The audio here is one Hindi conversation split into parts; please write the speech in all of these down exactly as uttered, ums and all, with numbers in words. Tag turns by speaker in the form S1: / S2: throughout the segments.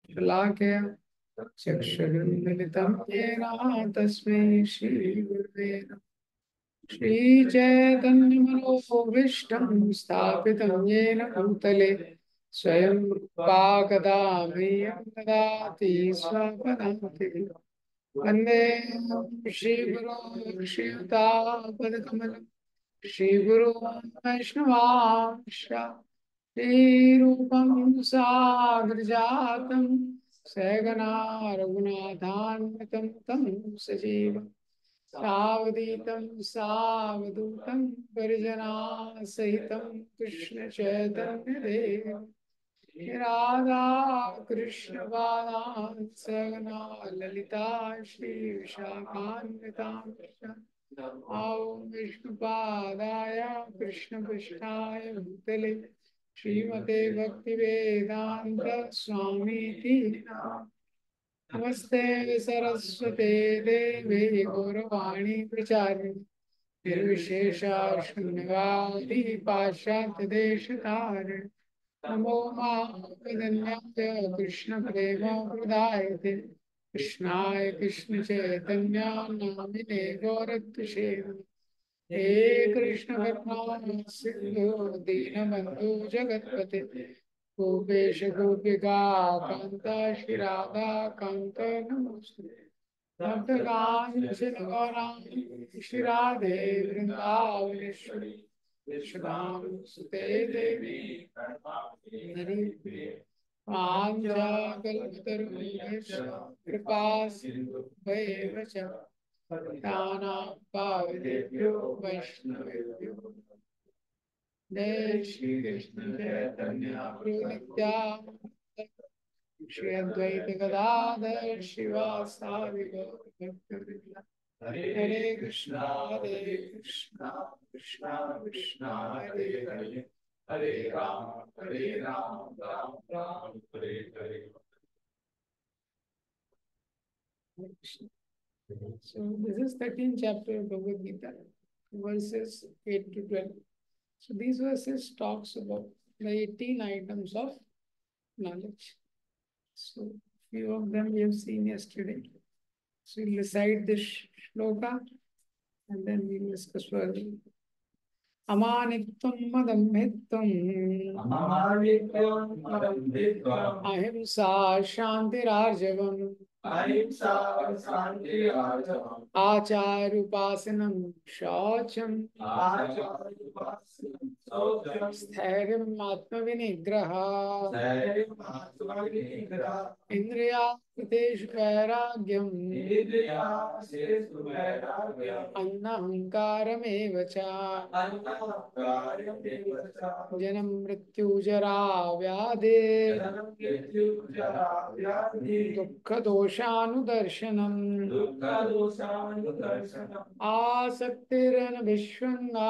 S1: शलाकया चक्षुरुन्मिलितं येन तस्मै श्रीगुरवे नमः। श्रीचैतन्यमनोभीष्टं स्थापितं येन भूतले स्वयं रूपा कदा मह्यं ददाति स्वपदान्तिकम्। वन्दे श्रीगुरो श्रीयुतापदकमलं श्रीगुरो वैष्णवांश श्रीरूपं साग्रजातं सहगना रघुनाथान्वितं तं सजीवम् सावधीतं सावधूतं परिजनासहितं कृष्णचैतन्यदेव राधा कृष्ण बालान् सगना ललिता श्री विशाखान्वितां ॐ विष्णुपादाय कृष्णपृष्ठाय भूतले श्रीमते भक्तिवेदान्त स्वामीति नमस्ते सरस्वते देवे गौरवाणी प्रचारिणे निर्विशेषा शून्यवादी पाश्चात्य देशतारिणे नमो महावदन्याय कृष्ण प्रेम प्रदायते कृष्णाय कृष्ण चैतन्य नामिने गौरत्षे हे कृष्ण करुणा सिंधु दीनबंधु जगत्पते गोपेश गोपिका कांता श्री राधा कांत नमोस्तुते भक्तगान श्री राधे वृंदावनेश्वरी विश्वदाम सुते देवी हरि वाञ्छाकल्पतरुभ्यश्च कृपा सिन्धुभ्येव च पतितानां पावनेभ्यो वैष्णवेभ्यो जय श्री कृष्ण चैतन्य प्रभु नित्यानंद श्री अद्वैत गदाधर शिवासादि गौर भक्तवृंद हरे कृष्णा हरे कृष्णा कृष्णा कृष्णा हरे हरे हरे राम हरे Ram Ram Ram Hare Hare. So this is thirteenth chapter of Bhagavad Gita, verses eight to twelve. So these verses talks about the eighteen items of knowledge. So few of them we have seen yesterday. So we'll recite this shloka and then we'll discuss further. अमानित्वं मदम्भित्वम् अहिंसा शान्तिरार्जवम् आचार्युपासनं शौचम् स्थैर्यम् आत्मविनिग्रह इन्द्रियार्थेषु वैराग्यम् अन्नहङ्कारमेव च जन्म मृत्यु जरा व्याधि दुःख दोषानुदर्शनम् आसक्तिरनभिष्वङ्गा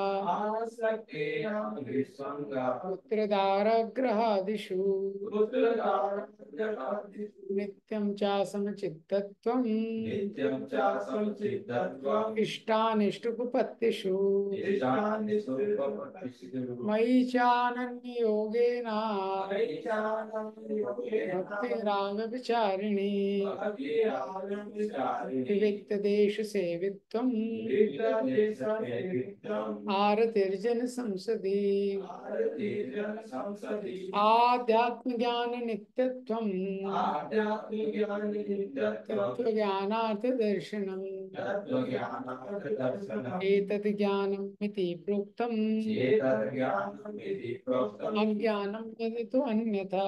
S1: पुत्रदारग्रहादिषु नित्यं च समचित्तत्वम् इष्टानिष्टोपपत्तिषु मयि चानन्ययोगेन भक्तिरागविचारिणी विविक्तदेशसेवित्वम् आरतिर्जन संसदि आध्यात्मज्ञान नित्यत्वम् तत्त्वज्ञानार्थदर्शनम् एतद् ज्ञानम् इति प्रोक्तम् अज्ञानं यदि तु अन्यथा।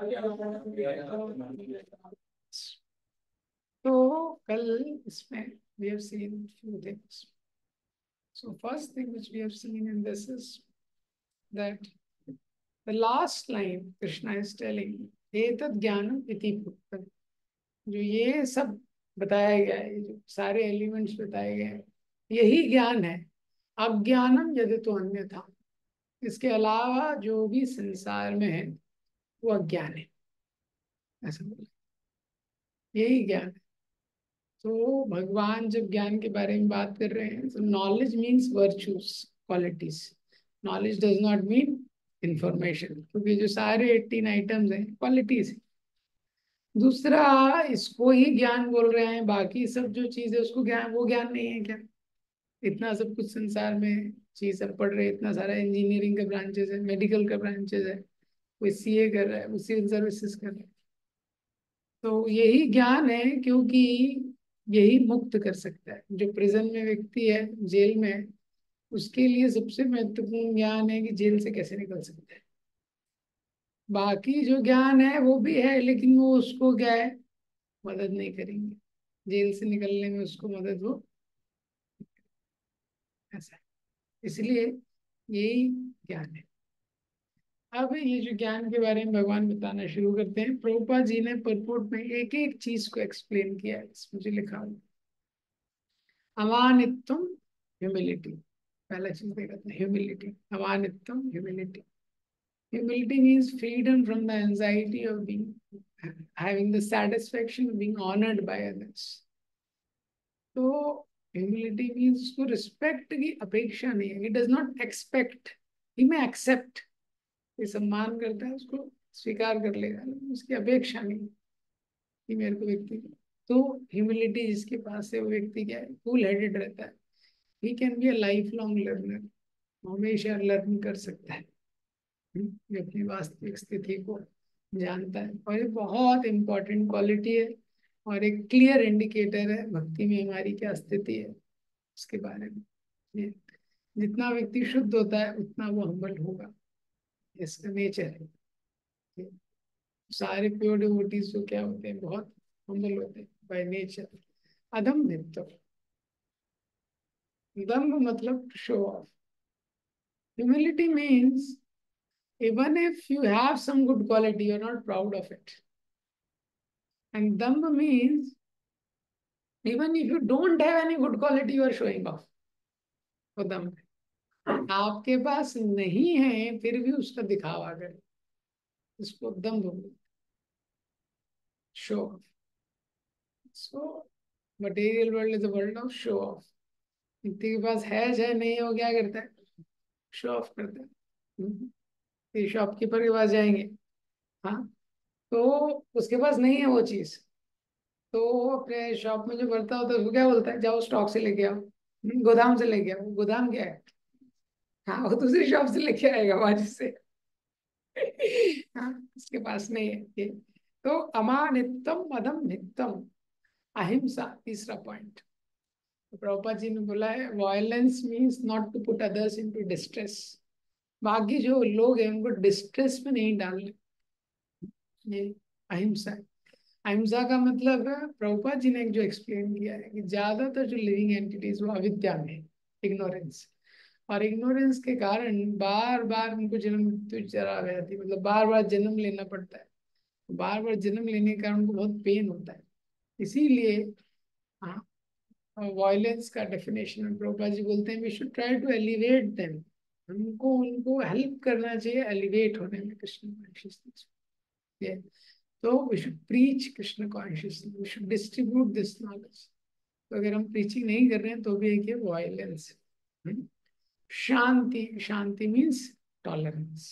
S1: तो कल इसमें we have seen few things. So first thing which we have seen in this is that the last line Krishna is telling एतद् ज्ञानम इति प्रोक्तम, जो ये सब बताया गया है, जो सारे एलिमेंट्स बताए गए हैं, यही ज्ञान है। अज्ञानम यदि तो अन्य था, इसके अलावा जो भी संसार में है वो अज्ञान है, ऐसा बोला, यही ज्ञान है। तो भगवान जब ज्ञान के बारे में बात कर रहे हैं, तो knowledge means virtues, qualities. Knowledge does not mean information, क्योंकि जो सारे एटीन आइटम्स हैं क्वालिटीज हैं। दूसरा, इसको ही ज्ञान बोल रहे हैं, बाकी सब जो चीज है उसको ज्ञान, वो ज्ञान नहीं है क्या? इतना सब कुछ संसार में चीज सब पढ़ रहे हैं, इतना सारा इंजीनियरिंग का ब्रांचेस है, मेडिकल का ब्रांचेस है, कोई सीए कर रहा है, वो सिविल सर्विसेज कर रहा है। तो यही ज्ञान है, क्योंकि यही मुक्त कर सकता है। जो प्रिजन में व्यक्ति है, जेल में है, उसके लिए सबसे महत्वपूर्ण ज्ञान है कि जेल से कैसे निकल सकते हैं। बाकी जो ज्ञान है वो भी है, लेकिन वो उसको क्या है, मदद नहीं करेंगे जेल से निकलने में, उसको मदद वो, ऐसा है। इसलिए यही ज्ञान है। अब ये जो ज्ञान के बारे में भगवान बताना शुरू करते हैं। प्रभुपाद जी ने परपोर्ट में एक एक चीज को एक्सप्लेन किया है, इसमें जो लिखा हुआ, अमानित्वम, ह्यूमिलिटी। पहला चीज देखा था, ह्यूमिलिटी, अमानित्वम, humility. Humility means freedom from the anxiety of being, having the satisfaction of being honored by others. तो ह्यूमिलिटी मीन्स उसको रिस्पेक्ट की अपेक्षा नहीं है, he does not expect, he may accept, ये सम्मान करता है उसको स्वीकार कर लेगा, लेकिन उसकी अपेक्षा नहीं कि मेरे को व्यक्ति, तो ह्यूमिलिटी जिसके पास है वो व्यक्ति क्या है, कूल हेडेड रहता है। He can be a lifelong learner, हमेशा लर्न कर सकता है, ये अपनी वास्तविक स्थिति को जानता है। और ये बहुत इंपॉर्टेंट क्वालिटी है, और एक क्लियर इंडिकेटर है भक्ति में हमारी क्या स्थिति है उसके बारे में। ये जितना व्यक्ति शुद्ध होता है उतना वो हम्बल होगा, इसका नेचर है। ये सारे प्योर डिवोटीज जो क्या होते हैं, बहुत हम्बल होते हैं बाय नेचर। अधम मित्र, दम्भ मतलब show off. Humility means even if you have some good quality, you're not proud of it. And dhamma means even if you don't have any good quality, you are showing off. वो दम्भ है। आपके पास नहीं है फिर भी उसका दिखावा करें, इसको दम्भ बोलते, show off. So material world is the world of show off. व्यक्ति के पास है चाहे नहीं हो, क्या करता है, शो ऑफ करता है। हम्म। फिर शॉपकीपर के पास जाएंगे, हाँ, तो उसके पास नहीं है वो चीज, तो वो अपने शॉप में जो भरता होता है उसको क्या बोलता है, जाओ स्टॉक से लेके आओ, हम्म, गोदाम से लेके आओ। गोदाम क्या है, हाँ, वो दूसरी शॉप से लेके आएगा वहां से। हाँ, उसके पास नहीं है ये। तो अमानित्यम, अधम नित्यम, अहिंसा, तीसरा पॉइंट। तो प्रभुपाद जी ने बोला है, violence means not to put others into distress. बाकी जो लोग हैं उनको डिस्ट्रेस में नहीं डालने, ये अहिंसा है। अहिंसा का मतलब है, प्रभुपाद जी ने एक जो एक्सप्लेन किया है कि ज्यादातर जो लिविंग एंटिटीज वो अविद्या में, इग्नोरेंस, और इग्नोरेंस के कारण बार बार उनको जन्म मृत्यु जरा रहती है, मतलब बार बार जन्म लेना पड़ता है। बार बार जन्म लेने के कारण उनको बहुत पेन होता है। इसीलिए हाँ, वायलेंस का डेफिनेशन प्रभुपाद जी बोलते हैं, we should try to elevate them, हमको उनको हेल्प करना चाहिए एलिवेट होने में कृष्ण कॉन्शियसनेस। तो we should preach Krishna consciousness, we should distribute this knowledge. तो अगर हम प्रीचिंग नहीं कर रहे हैं तो भी एक वायलेंस। शांति, शांति means tolerance,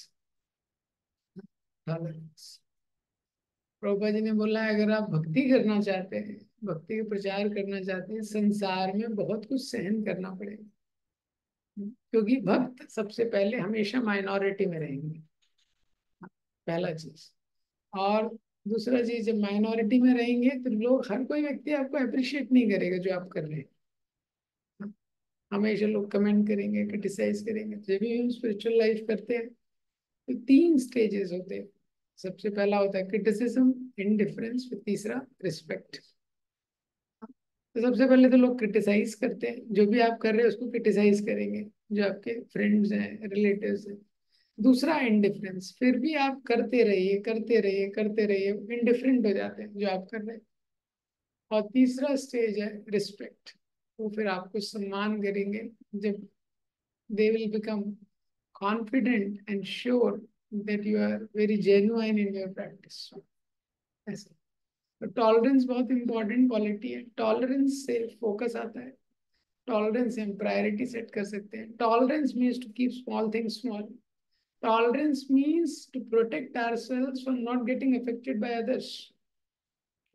S1: tolerance. Prabhupada ji ने बोला है, अगर आप भक्ति करना चाहते हैं, भक्ति का प्रचार करना चाहते हैं, संसार में बहुत कुछ सहन करना पड़ेगा, क्योंकि भक्त सबसे पहले हमेशा माइनॉरिटी में रहेंगे, पहला चीज। और दूसरा चीज, जब माइनॉरिटी में रहेंगे तो लोग, हर कोई व्यक्ति आपको अप्रिशिएट नहीं करेगा जो आप कर रहे हैं। हमेशा लोग कमेंट करेंगे, क्रिटिसाइज करेंगे। जब भी हम स्पिरिचुअल लाइफ करते हैं तो तीन स्टेजेस होते हैं। सबसे पहला होता है क्रिटिसिज्म, इंडिफरेंस, फिर तीसरा रिस्पेक्ट। तो सबसे पहले तो लोग क्रिटिसाइज करते हैं, जो भी आप कर रहे हैं उसको क्रिटिसाइज करेंगे, जो आपके फ्रेंड्स हैं, रिलेटिव्स हैं। दूसरा इंडिफरेंस, फिर भी आप करते रहिए, करते रहिए, करते रहिए, इंडिफरेंट हो जाते हैं जो आप कर रहे हैं। और तीसरा स्टेज है रिस्पेक्ट, वो फिर आपको सम्मान करेंगे, जब they will become confident and sure that you are very genuine in your practice, ऐसे। तो टॉलरेंस बहुत इंपॉर्टेंट क्वालिटी है। टॉलरेंस से फोकस आता है, टॉलरेंस से हम प्रायोरिटी सेट कर सकते हैं। Tolerance means to keep small things small. Tolerance means to protect ourselves from not getting affected by others.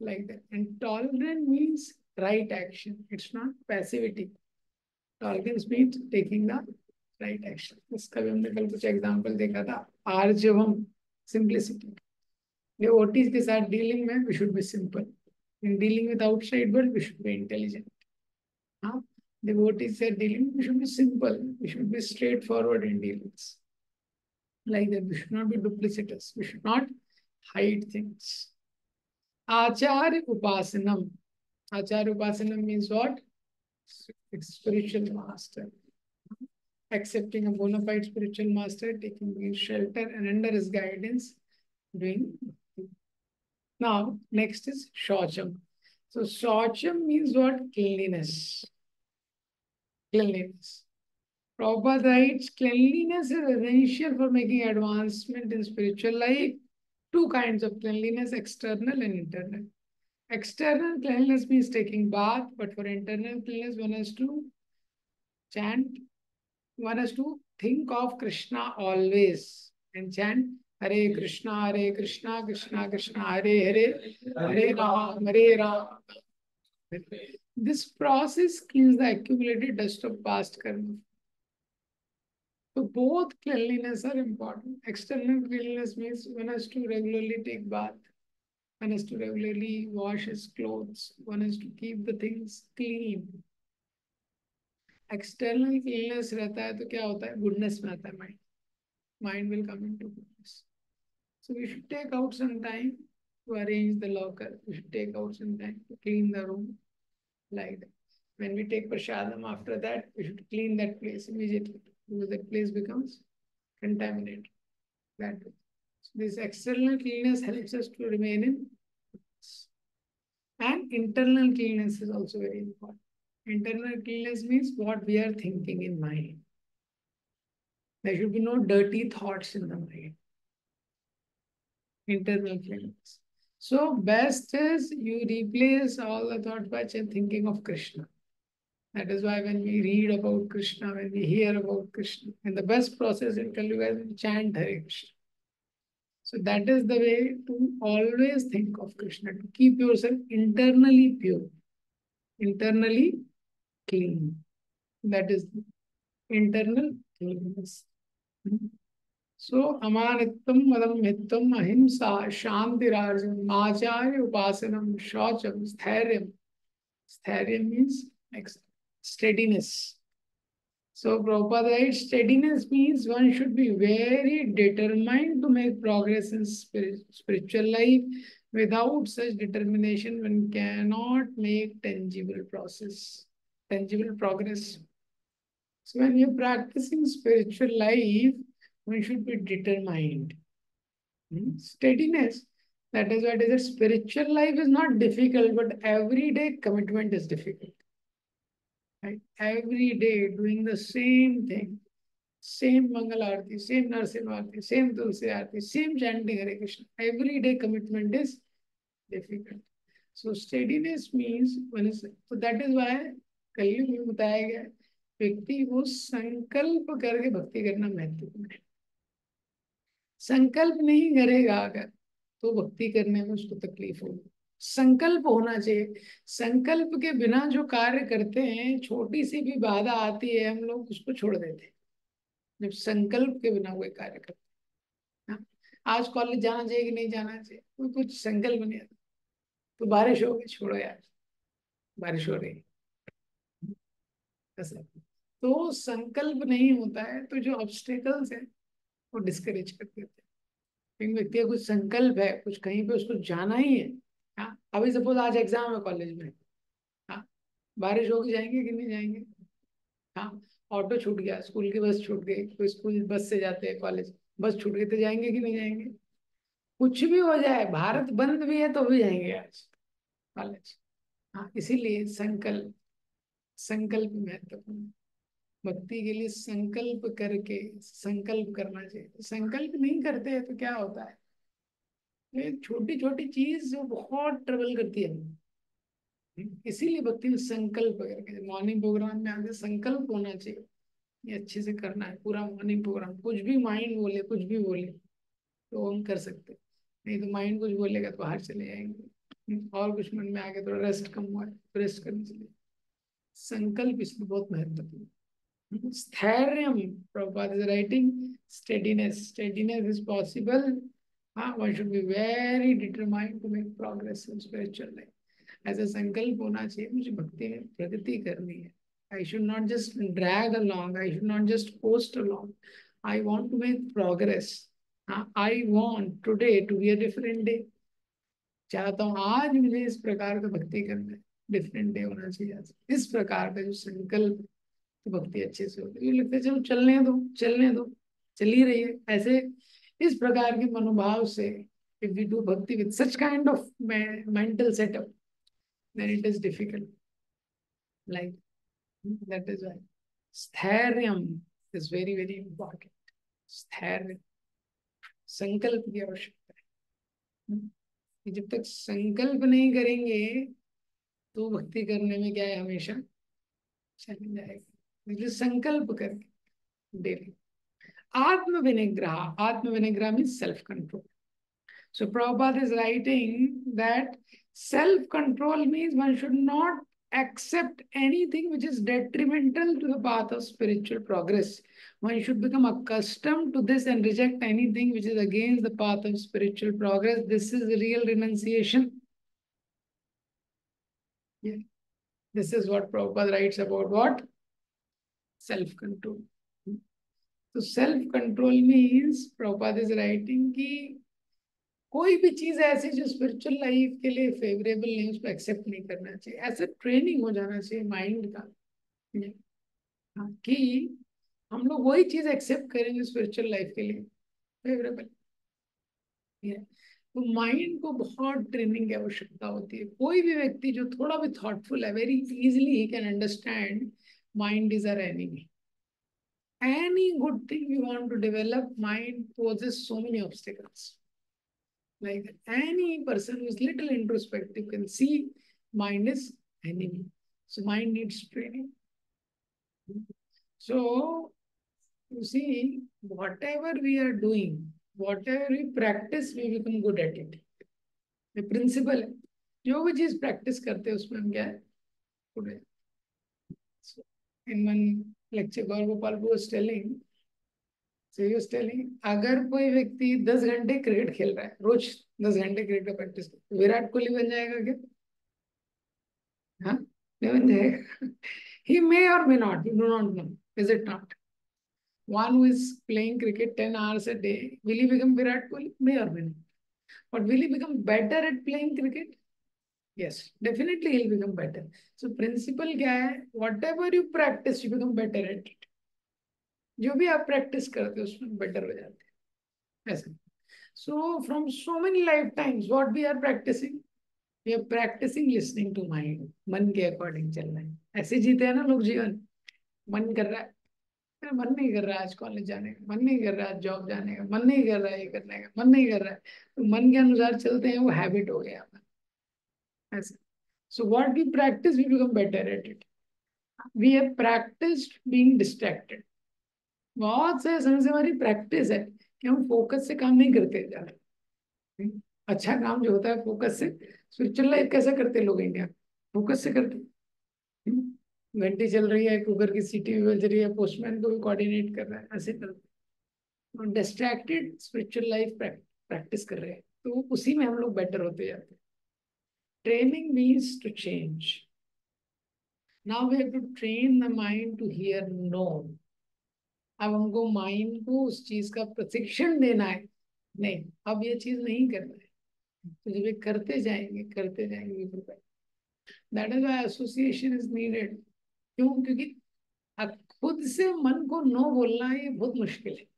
S1: like that. And tolerant means right action. It's not passivity. Tolerance means taking the right action. इसका भी हमने कल कुछ एग्जाम्पल देखा था. आर्जवम, simplicity. Devotees के साथ डीलिंग में we should be simple. In dealing with outside world, we should be intelligent. Huh? Devotees are dealing, we should be simple. We should be straightforward in dealings. Like that, we should not be duplicitous. We should not hide things. Acharya Upasanam. Acharya Upasanam means what? Spiritual master. Accepting a bona fide spiritual master, taking his shelter and under his guidance, doing. Now, next is Shaucham. So, Shaucham means what? Cleanliness. Cleanliness. Prabhupada writes, cleanliness is essential for making advancement in spiritual life. Two kinds of cleanliness, external and internal. External cleanliness means taking bath, but for internal cleanliness, one has to chant, one has to think of Krishna always and chant Hare Krishna, Hare Krishna, Krishna Krishna, Hare Hare, Hare Ram, Hare Ram. This process cleans the accumulated dust of past karma. So both cleanliness are important. External cleanliness means one has to regularly take bath, one has to regularly wash his clothes, one has to keep the things clean. External cleanliness रहता है तो क्या होता है? Goodness में आता है mind. Mind will come into goodness. So we should take out some time to arrange the locker. We should take out some time to clean the room. Like that. When we take prasadam after that, we should clean that place immediately because that place becomes contaminated. That way. So this external cleanliness helps us to remain in goodness. And internal cleanliness is also very important. Internal cleanliness means what we are thinking in mind. There should be no dirty thoughts in the mind. Internal cleanliness. So best is you replace all the thoughts by thinking of Krishna. That is why when we read about Krishna, when we hear about Krishna, and the best process in Kali Yuga is chant Hare Krishna. So that is the way to always think of Krishna, to keep yourself internally pure, internally clean. That is internal cleanliness. So, amanittam, madammittam, ahimsa, shantirajam, acharya upasanam, shaucham, stharyam. Stharyam means steadiness. So, Prabhupada writes, steadiness means one should be very determined to make progress in spirit, spiritual life. Without such determination, one cannot make tangible process, tangible progress. So, when you're practicing spiritual life, one should be determined. Hmm? Steadiness. That is why it is a spiritual life is not difficult, but everyday commitment is difficult. Right? Every day doing the same thing, same Mangal Arati, same Narsimha Arati, same Tulsi Arati, same chanting Hare Krishna. Everyday commitment is difficult. So steadiness means one is, so that is why कलयुग में बताया गया व्यक्ति को संकल्प करके भक्ति करना महत्वपूर्ण है. संकल्प नहीं करेगा अगर तो भक्ति करने में उसको तकलीफ होगी. संकल्प होना चाहिए. संकल्प के बिना जो कार्य करते हैं, छोटी सी भी बाधा आती है हम लोग उसको छोड़ देते हैं. जब संकल्प के बिना कोई कार्य करते हैं, आज कॉलेज जाना चाहिए कि नहीं जाना चाहिए, कोई कुछ संकल्प नहीं आता, तो बारिश हो गई, छोड़ो यार बारिश हो रही. तो संकल्प नहीं होता है तो जो ऑब्स्टेकल्स है वो डिस्करेज कर देते हैं. एक व्यक्ति का कुछ संकल्प है, कुछ कहीं पे उसको जाना ही है. हाँ, अभी सपोज आज एग्जाम है कॉलेज में, हाँ बारिश होगी, जाएंगे कि नहीं जाएंगे. हाँ, ऑटो छूट गया, स्कूल की बस छूट गई, कोई स्कूल बस से जाते हैं कॉलेज, बस छूट गई तो जाएंगे कि नहीं जाएंगे. कुछ भी हो जाए, भारत बंद भी है तो भी जाएंगे आज कॉलेज. हाँ, इसीलिए संकल्प संकल्प महत्वपूर्ण. भक्ति के लिए संकल्प करके संकल्प करना चाहिए. संकल्प नहीं करते हैं तो क्या होता है, ये छोटी छोटी चीज जो बहुत ट्रबल करती है. इसीलिए भक्ति में संकल्प करके मॉर्निंग प्रोग्राम में आगे संकल्प होना चाहिए, ये अच्छे से करना है पूरा मॉर्निंग प्रोग्राम. कुछ भी माइंड बोले, कुछ भी बोले तो हम कर सकते, नहीं तो माइंड कुछ बोलेगा तो बाहर चले जाएंगे. और कुछ मन में आ गया, थोड़ा रेस्ट कम हुआ है, रेस्ट करने के लिए संकल्प इसलिए बहुत महत्वपूर्ण। स्थैर्यम, Prabhupada is writing, steadiness, steadiness is possible. हाँ, one should be very determined to make progress in spiritual life. ऐसा संकल्प होना चाहिए, मुझे भक्ति में प्रगति करनी है। I should not just drag along. I should not just coast along. I want to make progress. Uh, I want today to be a different day. चाहता हूँ आज मुझे इस प्रकार का भक्ति करना है, डिफरेंट डे होना चाहिए आज। इस प्रकार का जो संकल्प, तो भक्ति अच्छे से होती है। लगता है चलो चलने दो, चलने दो, चल ही रही है ऐसे। इस प्रकार के मनोभाव से if we do bhakti with such kind of mental setup, then it is difficult. Like that is why स्थैर्यम is very very important. स्थैर्य, संकल्प की आवश्यकता है। जब तक संकल्प नहीं करेंगे तो भक्ति करने में क्या है, हमेशा चल जाएगा। इसलिए संकल्प करके डेली। आत्म विनिग्रह, आत्म विनिग्रह means self control. So Prabhupada is writing that self-control means one should not accept anything which is detrimental to the path of spiritual progress. One should become accustomed to this and reject anything which is against the path of spiritual progress. This is real renunciation. Yeah. This is what Prabhupada writes about what? Self-control. So self-control means Prabhupada is writing कि कोई भी चीज ऐसी जो स्पिरिचुअल लाइफ के लिए फेवरेबल नहीं, उसको एक्सेप्ट नहीं करना चाहिए। ऐसे ट्रेनिंग हो जाना चाहिए माइंड का, हाँ, कि हम लोग वही चीज एक्सेप्ट करेंगे स्पिरिचुअल लाइफ के लिए फेवरेबल। तो माइंड को बहुत ट्रेनिंग की आवश्यकता होती है। कोई भी व्यक्ति जो थोड़ा भी थॉटफुल है, very easily he can understand mind is our enemy. Any good thing you want to develop, mind poses so many obstacles. Like any person who is little introspective can see mind is enemy. So mind needs training. So you see, whatever we are doing, whatever we practice, we become good at it. The principle है, जो भी चीज प्रैक्टिस करते हैं उसमें हम क्या है, good है। So, in one lecture, Gaur Gopal was telling, so he was telling, अगर कोई व्यक्ति दस घंटे क्रिकेट खेल रहा है, रोज दस घंटे क्रिकेट का प्रैक्टिस, विराट कोहली बन जाएगा क्या? हाँ, नहीं बन जाएगा। He may or may not, you do not know, is it not? One who is playing cricket ten hours a day, will he become Virat Kohli? May or may not. But will he become better at playing cricket? Yes, definitely he'll become better. So principle क्या है? Whatever you practice, you become better at it. जो भी आप प्रैक्टिस करते हो उसमें बेटर हो जाते हैं ऐसा। So from so many life times what we are practicing, we are practicing listening to mind. मन के अकॉर्डिंग चलना है, ऐसे जीते हैं ना लोग जीवन। मन कर रहा है, मेरा मन नहीं कर रहा है आज कॉलेज जाने का, मन नहीं कर रहा है जॉब जाने का, मन नहीं कर रहा है ये करने का, मन नहीं कर रहा है, तो मन के अनुसार चलते हैं, वो हैबिट हो गया ऐसा। So what we practice we become better at it. We have practiced being distracted. बहुत से समय से हमारी प्रैक्टिस है कि हम फोकस से काम नहीं करते जा रहे। अच्छा काम जो होता है फोकस से, स्पिरिचुअल लाइफ कैसे करते लोग इंडिया, फोकस से करते। घंटी चल रही है, कुकर की सीटी भी बज रही है, पोस्टमैन को भी कोऑर्डिनेट कर रहा है, ऐसे करते। डिस्ट्रैक्टेड स्पिरिचुअल लाइफ प्रैक्टिस कर रहे हैं, तो उसी में हम लोग बेटर होते जाते हैं। Training means to change. Now we have to train the mind to hear no. अब हमको माइंड को उस चीज का प्रशिक्षण देना है, नहीं अब ये चीज नहीं करना है, तो जब ये करते जाएंगे करते जाएंगे, that is why association is needed. क्यों? क्योंकि खुद से मन को नो बोलना ये बहुत मुश्किल है।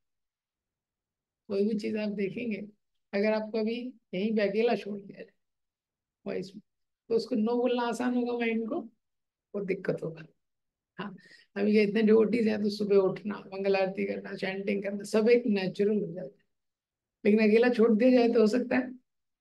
S1: कोई भी चीज आप देखेंगे, अगर आपको अभी यहीं पे अकेला छोड़ दिया जाए वॉइस में, तो उसको नो बोलना आसान होगा, माइंड को बहुत दिक्कत होगा। हाँ, अभी ये इतने डिवोटीज हैं तो सुबह उठना, मंगल आरती करना, चैंटिंग करना सब एक नेचुरल हो जाता है, लेकिन अकेला छोड़ दिया जाए तो हो सकता है।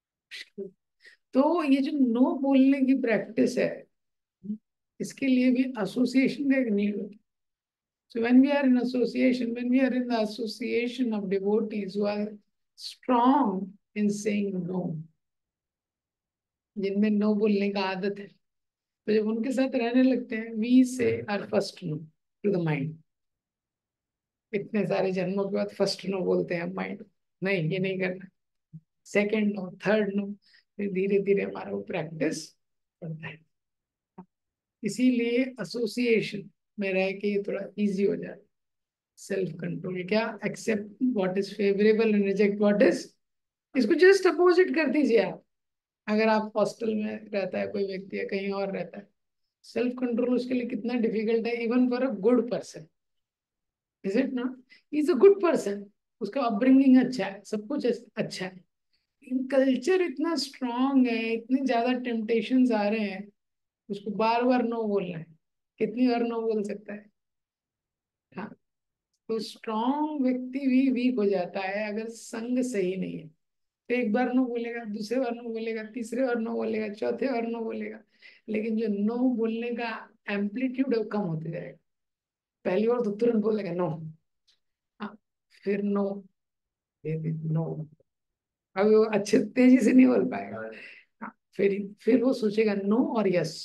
S1: तो ये जो नो बोलने की प्रैक्टिस है, इसके लिए भी एसोसिएशन का एक नीड होती है। So when we are in association, when we are in the association of devotees who are strong in saying no, जिनमें नो बोलने का आदत है, तो जब उनके साथ रहने लगते हैं, we say our first no to the mind. इतने सारे जन्मों के बाद फर्स्ट नो बोलते हैं माइंड, नहीं ये नहीं करना, सेकंड नो, थर्ड नो, फिर धीरे धीरे हमारा वो प्रैक्टिस बढ़ता है। इसीलिए एसोसिएशन में रह के ये थोड़ा इजी हो जाए। सेल्फ कंट्रोल क्या, accept what is favourable and reject what is, इसको जस्ट अपोजिट कर दीजिए आप। अगर आप हॉस्टल में रहता है कोई व्यक्ति या कहीं और रहता है, सेल्फ कंट्रोल उसके लिए कितना डिफिकल्ट है, even for a good person, is it not? Is a good person, उसका अपब्रिंगिंग अच्छा है, सब कुछ अच्छा है, कल्चर इतना स्ट्रांग है, इतने ज्यादा टेम्पटेशंस आ रहे हैं, उसको बार बार नो बोलना है, कितनी बार नो बोल सकता है? हाँ, तो स्ट्रांग व्यक्ति भी वीक हो जाता है अगर संग सही नहीं है। तो एक बार नो बोलेगा, दूसरे बार नो बोलेगा, तीसरे बार नो बोलेगा, चौथे बार नो बोलेगा, लेकिन जो नो बोलने का एम्पलीट्यूड है वो कम होते जाएगा। पहली बार तो तुरंत बोलेगा नो, हाँ, फिर नो, फिर नो, अब वो अच्छे तेजी से नहीं बोल पाएगा। हाँ, फिर फिर वो सोचेगा नो और yes,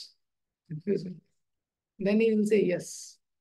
S1: then he will say yes,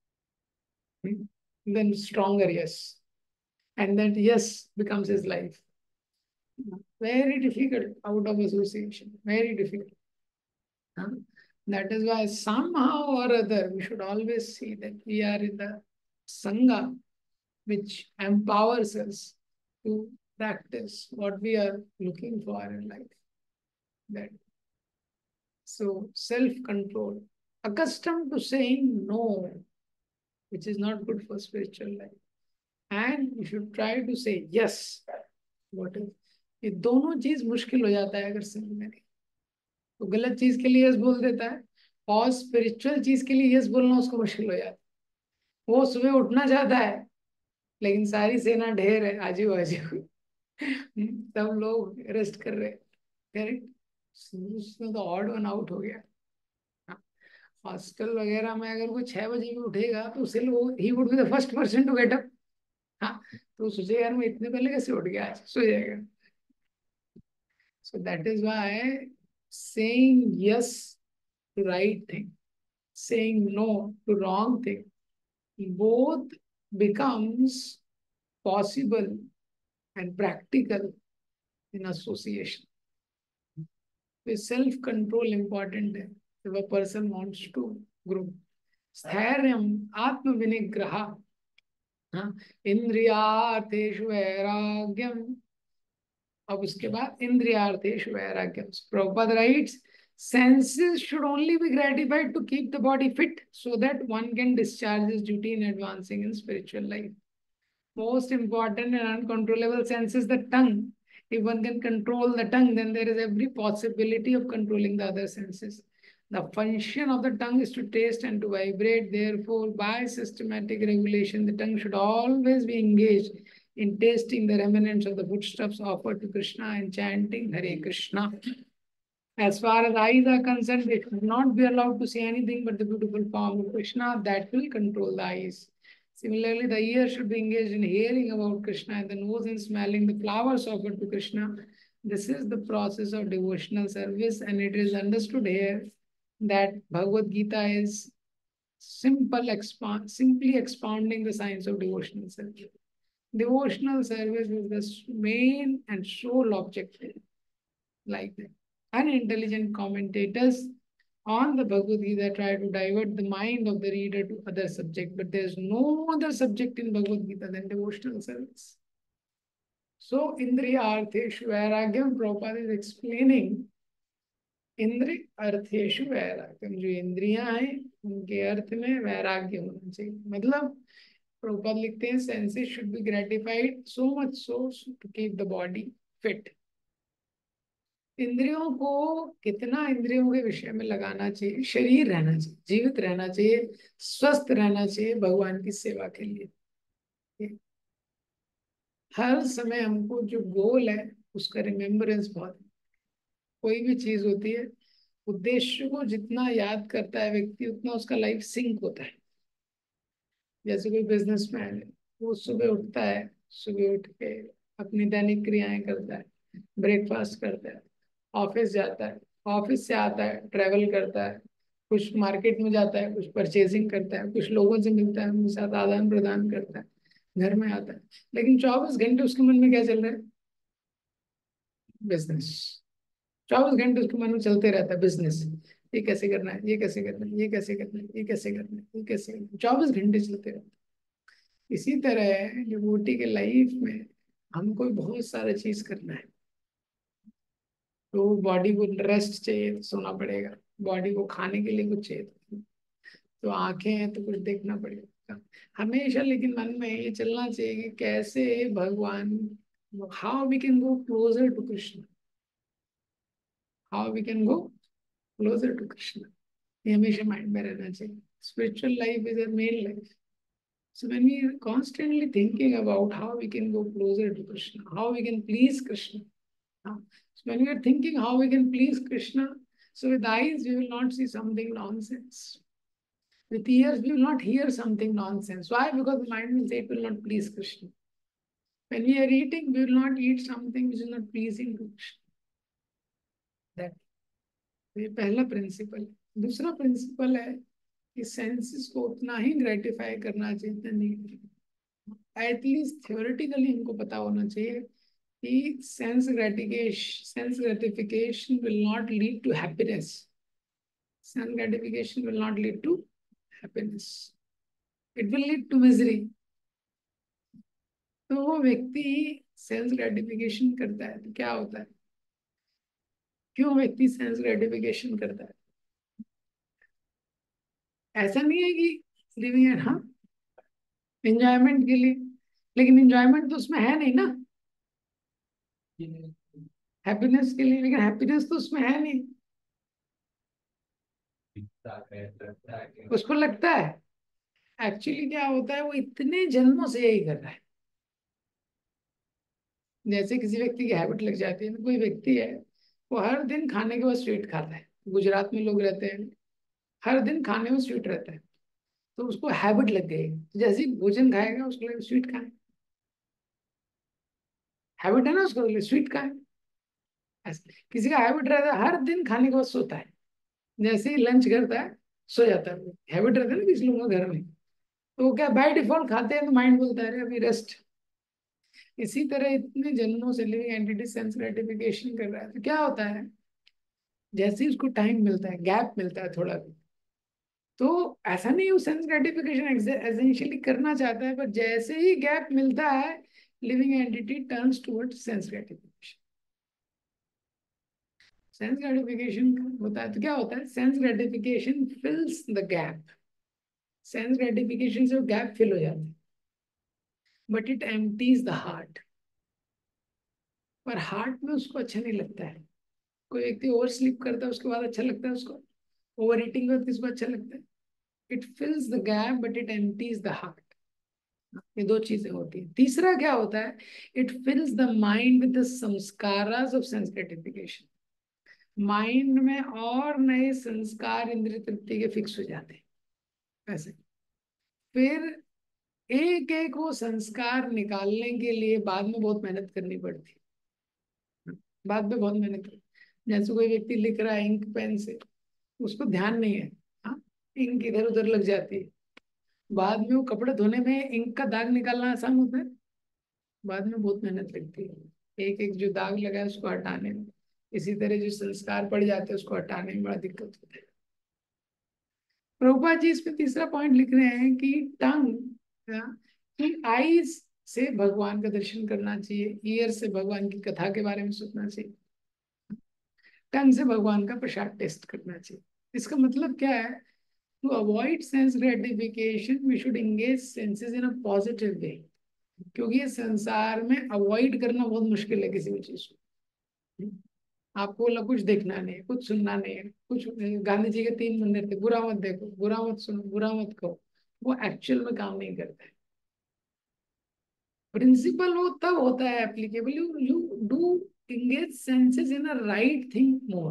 S1: then stronger yes, and that yes becomes his life. Very difficult out of association, very difficult. Huh? That is why somehow or other we should always see that we are in the Sangha which empowers us to practice what we are looking for in life. That so self-control, accustomed to saying no, which is not good for spiritual life. And you should try to say yes. What is, ये दोनों चीज मुश्किल हो जाता है अगर समझ में नहीं, तो गलत चीज के लिए यस बोल देता है, और स्पिरिचुअल चीज के लिए यस बोलना उसको मुश्किल हो जाता है। वो सुबह उठना चाहता है, लेकिन सारी सेना ढेर है आजू बाजू, सब लोग रेस्ट कर रहे हैं, करेक्ट, उसमें तो ऑड वन आउट हो गया। हॉस्टल वगैरह में अगर वो छह बजे भी उठेगा तो उसे वो he would be the first person to get up. हाँ, तो सोचे यार मैं इतने पहले कैसे उठ गया, आज सो जाएगा। So that is why saying yes to right thing, saying no to wrong thing, both becomes possible and practical in association. With self-control important है if a person wants to grow. स्थैर्यम आत्म विनिग्रह, हाँ, इंद्रियार्थेषु वैराग्यम, अब उसके बाद इंद्रियार्थेषु वैराग्यम। Prabhupada writes, senses should only be gratified to keep the body fit so that one can discharge his duty in advancing in spiritual life. Most important and uncontrollable sense is the tongue. If one can control the tongue, then there is every possibility of controlling the other senses. The function of the tongue is to taste and to vibrate. Therefore, by systematic regulation, the tongue should always be engaged in tasting the remnants of the footsteps offered to Krishna and chanting Hare Krishna. As far as eyes are concerned, they should not be allowed to see anything but the beautiful form of Krishna. That will control the eyes. Similarly, the ear should be engaged in hearing about Krishna and the nose in smelling the flowers offered to Krishna. This is the process of devotional service, and it is understood here that Bhagavad Gita is simple expound, simply expounding the science of devotional service. Devotional service is the main and sole objective, like that. Unintelligent commentators on the Bhagavad Gita try to divert the mind of the reader to other subject, but there is no other subject in Bhagavad Gita than devotional service. So, Indriya Artheshu Vairagyam, Prabhupada is explaining इंद्रिय अर्थेषु वैराग्यम, जो इंद्रियां हैं उनके अर्थ में वैराग्य होना चाहिए। मतलब प्रभुपाद लिखते हैं, senses should be gratified so much so to keep the body fit. इंद्रियों को कितना इंद्रियों के विषय में लगाना चाहिए, शरीर रहना चाहिए, जीवित रहना चाहिए, स्वस्थ रहना चाहिए भगवान की सेवा के लिए। हर समय हमको जो गोल है उसका रिमेम्बरेंस बहुत, कोई भी चीज होती है उद्देश्य को जितना याद करता है व्यक्ति उतना उसका लाइफ सिंक होता है। जैसे कोई बिजनेसमैन है, वो सुबह उठता है, सुबह उठ के अपनी दैनिक क्रियाएं करता है, ब्रेकफास्ट करता है, ऑफिस जाता है, ऑफिस से आता है, ट्रेवल करता है, कुछ मार्केट में जाता है, कुछ परचेजिंग करता है, कुछ लोगों से मिलता है, उनके साथ आदान प्रदान करता है, घर में आता है, लेकिन चौबीस घंटे उसके मन में क्या चल रहा है? बिजनेस। चौबीस घंटे उसके मन में चलते रहता है बिजनेस। ये कैसे करना है, ये कैसे करना है, ये कैसे करना है, ये कैसे करना है, ये कैसे करना है, चौबीस घंटे चलते रहते हैं। इसी तरह डिवोटी के लाइफ में हमको बहुत सारा चीज करना है। तो बॉडी को रेस्ट चाहिए तो सोना पड़ेगा, बॉडी को खाने के लिए कुछ चाहिए तो तो आंखें हैं तो कुछ देखना पड़ेगा हमेशा। लेकिन मन में ये चलना चाहिए कि कैसे भगवान, how we can go closer to Krishna, how we can go closer to Krishna. ये हमेशा माइंड में रहना चाहिए। Spiritual life is a main life. So when we are constantly thinking about how we can go closer to Krishna, how we can please Krishna. huh? So when we are thinking how we can please Krishna, so with eyes we will not see something nonsense. With ears we will not hear something nonsense. Why? Because the mind will say it will not please Krishna. When we are eating, we will not eat something which is not pleasing to Krishna. That ये पहला प्रिंसिपल। दूसरा प्रिंसिपल है कि सेंसेस को उतना ही ग्रेटिफाई करना चाहिए जितना नहीं। एटलीस्ट थियोरेटिकली हमको पता होना चाहिए कि sense gratification sense gratification will not lead to happiness. Sense gratification will not lead to happiness, it will lead to misery. तो वो व्यक्ति सेंस ग्रेटिफिकेशन करता है तो क्या होता है? क्यों व्यक्ति सेंस ग्रेटिफिकेशन करता है? ऐसा नहीं है कि लिविंग है, हाँ, एंजॉयमेंट के लिए, लेकिन एंजॉयमेंट तो उसमें है नहीं ना। हैप्पीनेस के लिए, लेकिन हैप्पीनेस तो उसमें है नहीं। उसको लगता है। एक्चुअली क्या होता है, वो इतने जन्मों से यही कर रहा है। जैसे किसी व्यक्ति की हैबिट लग जाती है ना, कोई व्यक्ति है वो हर दिन खाने के बाद स्वीट खाता है। गुजरात में लोग रहते हैं, हर दिन खाने में स्वीट रहता है, तो उसको हैबिट लग गई। तो जैसे ही भोजन खाएगा उसको लगे स्वीट खाए, हैबिट है ना उसको, स्वीट खाए। ऐसे किसी का हैबिट रहता है हर दिन खाने के बाद सोता है, जैसे ही लंच करता है सो जाता है। हैबिट रहता है ना किसी लोगों का घर में, तो वो क्या बाय डिफॉल्ट खाते हैं तो माइंड बोलता है अरे अभी रेस्ट। इसी तरह इतने जन्मों से लिविंग एंटिटी सेंस ग्रेटिफिकेशन कर रहा है, तो क्या होता है, जैसे ही उसको टाइम मिलता है, गैप मिलता है थोड़ा भी, तो ऐसा नहीं वो सेंस ग्रेटिफिकेशन एसेंशियली करना चाहता है, पर जैसे ही गैप मिलता है living entity turns towards sense gratification. Sense gratification होता है तो क्या होता है, sense gratification fills the gap. Sense gratification से वो गैप फिल हो जाता है, but it empties the heart. पर हार्ट में उसको अच्छा नहीं लगता है। कोई व्यक्ति ओवर स्लीप करता है उसके बाद अच्छा लगता है उसको, ओवर ईटिंग करता है उसको अच्छा लगता है। It fills the gap but it empties the heart. ये दो चीजें होती हैं। तीसरा क्या होता है, it fills the mind with the samskaras of sense gratification. Mind में और नए संस्कार इंद्रिय तृप्ति के फिक्स हो जाते हैं ऐसे। फिर एक एक वो संस्कार निकालने के लिए बाद में बहुत मेहनत करनी पड़ती है। बाद में बहुत मेहनत करती। जैसे कोई व्यक्ति लिख रहा है इंक पेन से, उसको ध्यान नहीं है, हाँ, इंक इधर उधर लग जाती है। बाद में वो कपड़े धोने में इंक का दाग निकालना आसान होता है, बाद में बहुत मेहनत लगती है एक एक जो दाग लगा है उसको हटाने में। इसी तरह जो संस्कार पड़ जाते हैं उसको हटाने में बड़ा दिक्कत होता है। प्रभुपाद जी इसमें तीसरा पॉइंट लिख रहे हैं कि टंग कि आईज से भगवान का दर्शन करना चाहिए, ईयर से भगवान की कथा के बारे में सोचना चाहिए, टंग से भगवान का प्रसाद टेस्ट करना चाहिए। इसका मतलब क्या है, to avoid sense gratification we should engage senses in a positive way. क्योंकि ये संसार में अवॉइड करना बहुत मुश्किल है किसी भी चीज को। आपको बोला कुछ देखना नहीं है, कुछ सुनना नहीं है, कुछ, गांधी जी के तीन मंदिर थे, बुरा मत देखो, बुरा मत सुनो, बुरा मत कहो, वो एक्चुअल में काम नहीं करता है। प्रिंसिपल वो तब होता है applicable, you you do engage senses in a right thing more.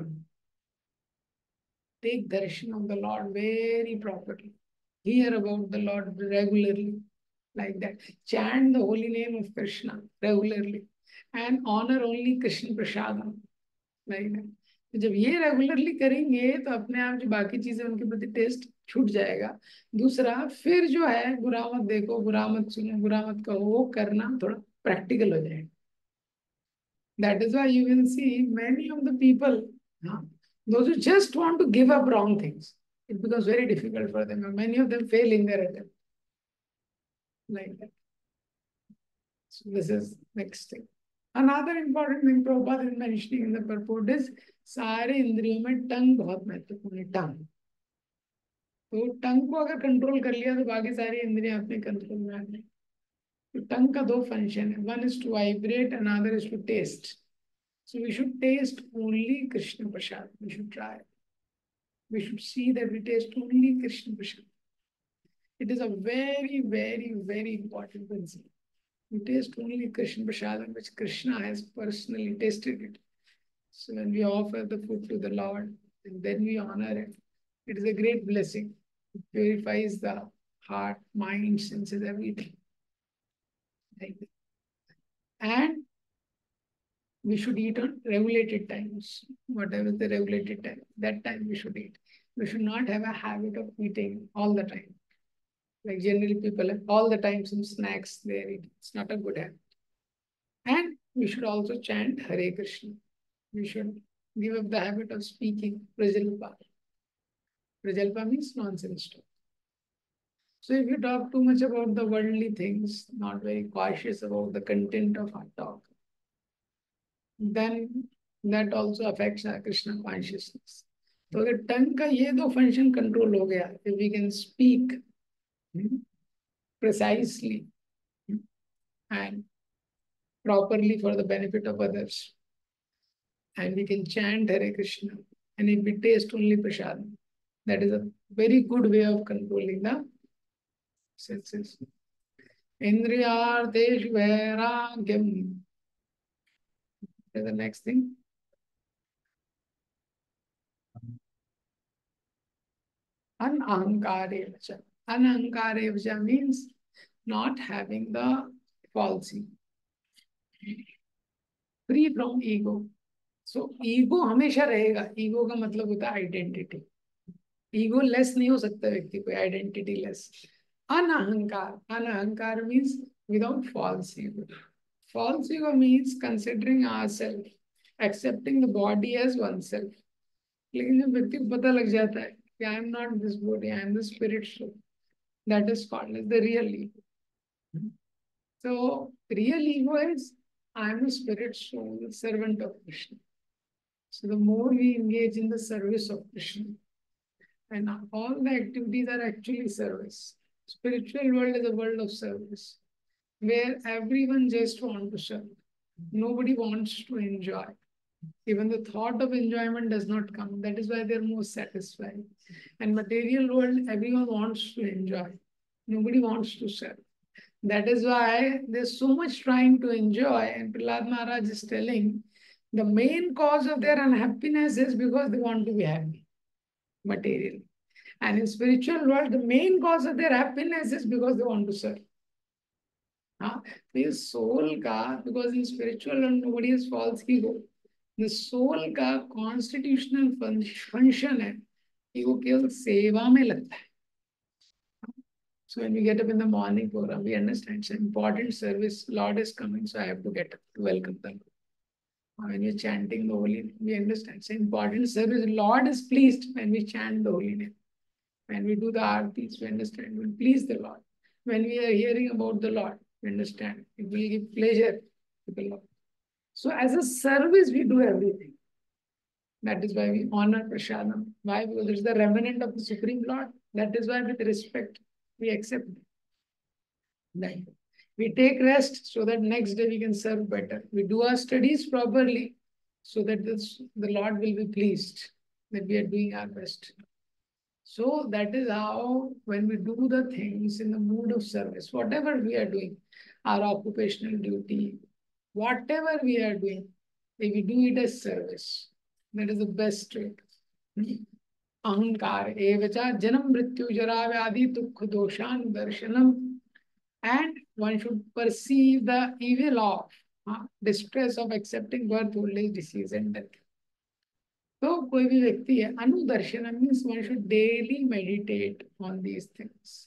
S1: Take darshan of the Lord very properly. Hear about the Lord regularly, like that. Chant the holy name of Krishna regularly and honor only Krishna Prasadam, like that. तो जब ये रेगुलरली करेंगे तो अपने आप जो बाकी चीजें उनके प्रति टेस्ट छूट जाएगा। दूसरा, फिर जो है बुरा मत देखो, बुरा मत सुनो, बुरा मत कहो, वो करना थोड़ा प्रैक्टिकल हो जाएगा। That is why you will see many of the people, हाँ, those who just want to give up wrong things, it becomes very difficult for them. Many of them fail in their attempt like that. So this is next thing. Another important thing Prabhupada is mentioning in the purport is सारे इंद्रियों में टंग बहुत महत्वपूर्ण है। टंग, तो टंग को अगर कंट्रोल कर लिया तो बाकी सारी इंद्रियां अपने कंट्रोल में आ जाएंगी। तो टंग का दो फंक्शन है, one is to vibrate, another is to taste. So we should taste only Krishna prasad, we should try, we should see that we taste only Krishna prasad. It is a very very very important principle. We taste only Krishna Prasad, which Krishna has personally tasted it. So when we offer the food to the Lord, and then we honor it, it is a great blessing. It purifies the heart, mind, senses, everything. Like that. And we should eat on regulated times. Whatever the regulated time, that time we should eat. We should not have a habit of eating all the time. Like generally people have all the time some snacks there. It's not a good habit. And we should also chant Hare Krishna. We should give up the habit of speaking Prajalpa. Prajalpa means nonsense talk. So if you talk too much about the worldly things, not very cautious about the content of our talk, then that also affects our Krishna consciousness. तो अगर टंग का ये दो फंक्शन कंट्रोल हो गया, if we can speak precisely and properly for the benefit of others, and we can chant Hare Krishna, and if we taste only prasad, that is a very good way of controlling the senses. Indriyarteshu vairagyam. The next thing. Anahankarevacha. Anahankarevacha means not having the false ego. Free from ego. So ego हमेशा रहेगा. ego का मतलब होता है identity. ईगो लेस नहीं हो सकता व्यक्ति कोई, आइडेंटिटी लेस। अनअहंकार, अनअहंकार means without false ego. False ego means considering ourself, accepting the body as oneself. लेकिन जब व्यक्ति को पता लग जाता है कि I am not this body, I am the spirit soul, that is called as the real ego. So real ego is I am a spirit soul, the servant of Krishna. So the more we engage in the service of Krishna, and all the activities are actually service. Spiritual world is a world of service, where everyone just wants to serve. Nobody wants to enjoy. Even the thought of enjoyment does not come. That is why they're more satisfied. And material world, everyone wants to enjoy. Nobody wants to serve. That is why there's so much trying to enjoy. And Prahlad Maharaj is telling the main cause of their unhappiness is because they want to be happy materially. And in spiritual world, the main cause of their happiness is because they want to serve. Huh? This soul ka, because in spiritual world nobody has false ego. The soul का constitutional function है कि वो केवल सेवा में लगता है. So when we get up in the morning program, we understand it's an important service. Lord is coming, so I have to get up to welcome them. When we're chanting the holy name, we understand it's an important service. Lord is pleased when we chant the holy name. When we do the aartis, we understand it will please the Lord. When we are hearing about the Lord, we understand it will give pleasure to the Lord. So as a service, we do everything. That is why we honor Prasadam. Why? Because it's the remnant of the Supreme Lord. That is why with respect, we accept it. Like, we take rest so that next day we can serve better. We do our studies properly so that this, the Lord will be pleased that we are doing our best. So that is how, when we do the things in the mood of service, whatever we are doing, our occupational duty, whatever we are doing, if we do it as service, that is the best way. Ahankar evacha janam mrityu jara vyadhi dukha doshan darshanam. And one should perceive the evil of uh, distress of accepting birth, old age, disease, and death. तो कोई भी व्यक्ति है, अनुदर्शन means one should daily meditate on these things.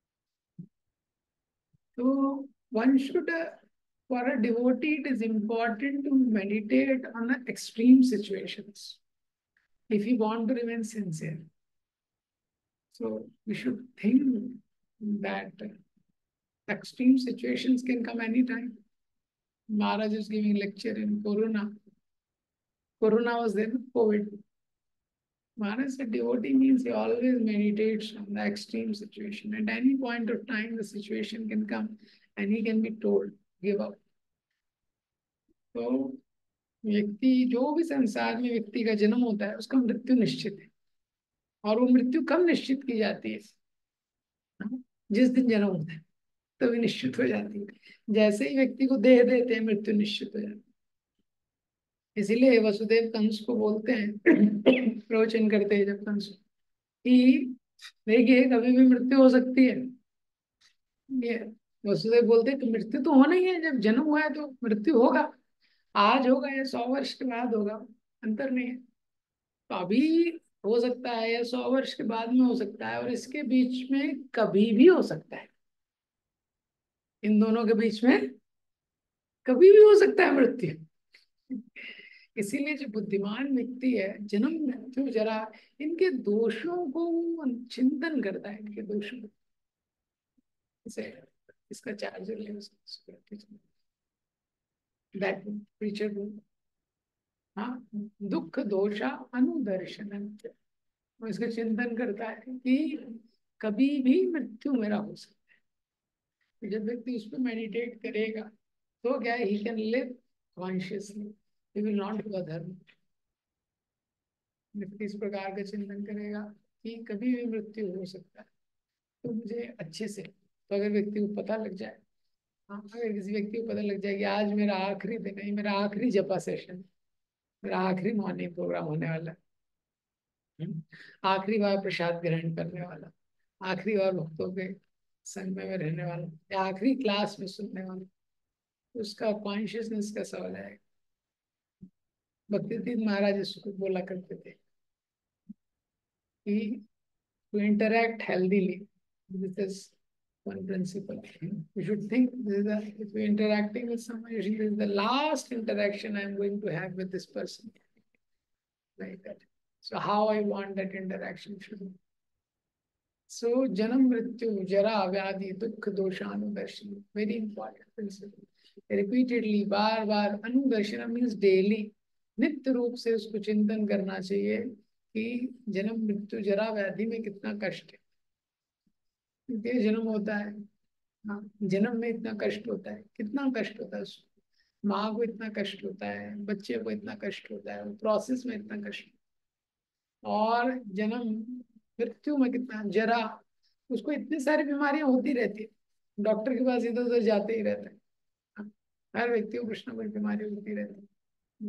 S1: So one should, uh, for a devotee, it is important to meditate on the extreme situations if you want to remain sincere. So we should think that uh, extreme situations can come anytime. Maharaj is giving lecture in Corona. Corona was then COVID. Maharaj said devotee means he always meditates on the extreme situation. At any point of time, the situation can come and he can be told, give up. So व्यक्ति जो भी संसार में व्यक्ति का जन्म होता है उसका मृत्यु निश्चित है. और वो मृत्यु कब निश्चित की जाती है? जिस दिन जन्म होता है तभी तो निश्चित हो जाती है. जैसे ही व्यक्ति को देह देते हैं मृत्यु निश्चित हो जाती है. इसीलिए वसुदेव कंस को बोलते हैं प्रवचन करते हैं जब कंस कि देखिए कभी भी मृत्यु हो सकती है. ये वसुदेव बोलते हैं कि मृत्यु तो होना ही है, जब जन्म हुआ है तो मृत्यु होगा. आज होगा या सौ वर्ष के बाद होगा, अंतर नहीं है. तो अभी हो सकता है या सौ वर्ष के बाद में हो सकता है, और इसके बीच में कभी भी हो सकता है. इन दोनों के बीच में कभी भी हो सकता है मृत्यु. इसीलिए जो बुद्धिमान व्यक्ति है, जन्म मृत्यु जरा, इनके दोषों को चिंतन करता है, इनके दोषों को. इसे इसका चार्जर ले दैट प्रीचर. हाँ, दुख दोषा अनुदर्शन. वो इसका चिंतन करता है कि कभी भी मृत्यु मेरा हो सकता है. जब व्यक्ति उस पर मेडिटेट करेगा तो क्या he can live consciously, he will not do अधर्म. व्यक्ति इस प्रकार का चिंतन करेगा कि कभी भी मृत्यु हो सकता है, तो मुझे अच्छे से, तो अगर व्यक्ति को पता लग जाए, हाँ, अगर किसी व्यक्ति को पता लग जाए कि आज मेरा आखिरी दिन है, मेरा आखिरी जपा सेशन, मेरा आखिरी मॉर्निंग प्रोग्राम होने वाला है, आखिरी बार प्रसाद ग्रहण करने वाला, आखिरी बार भक्तों के संग में रहने वाला, या आखिरी क्लास में सुनने वाला, तो उसका कॉन्शियसनेस कैसा हो जाएगा. भक्ति महाराज इसको बोला करते थे कि to interact healthily, this is one principle. You should think this is the, if you're interacting with someone, you should, this is the last interaction I'm going to have with this person, like that. So how I want that interaction should be. So janam mrityu jara vyadhi dukh doshanudarshan, very important principle. Repeatedly, bar bar, अनुदर्शन means daily, नित्य रूप से उसको चिंतन करना चाहिए कि जन्म मृत्यु जरा व्याधि में कितना कष्ट है. क्योंकि जन्म होता है, हाँ, जन्म में इतना कष्ट होता है, कितना कष्ट होता है उसको, माँ को इतना कष्ट होता है, बच्चे को इतना कष्ट होता है, प्रोसेस में इतना कष्ट. और जन्म मृत्यु में कितना, जरा, उसको इतनी सारी बीमारियां होती रहती है, डॉक्टर के पास इधर उधर जाते ही रहते हैं. हर व्यक्ति को कुछ ना कुछ बीमारी होती रहती है.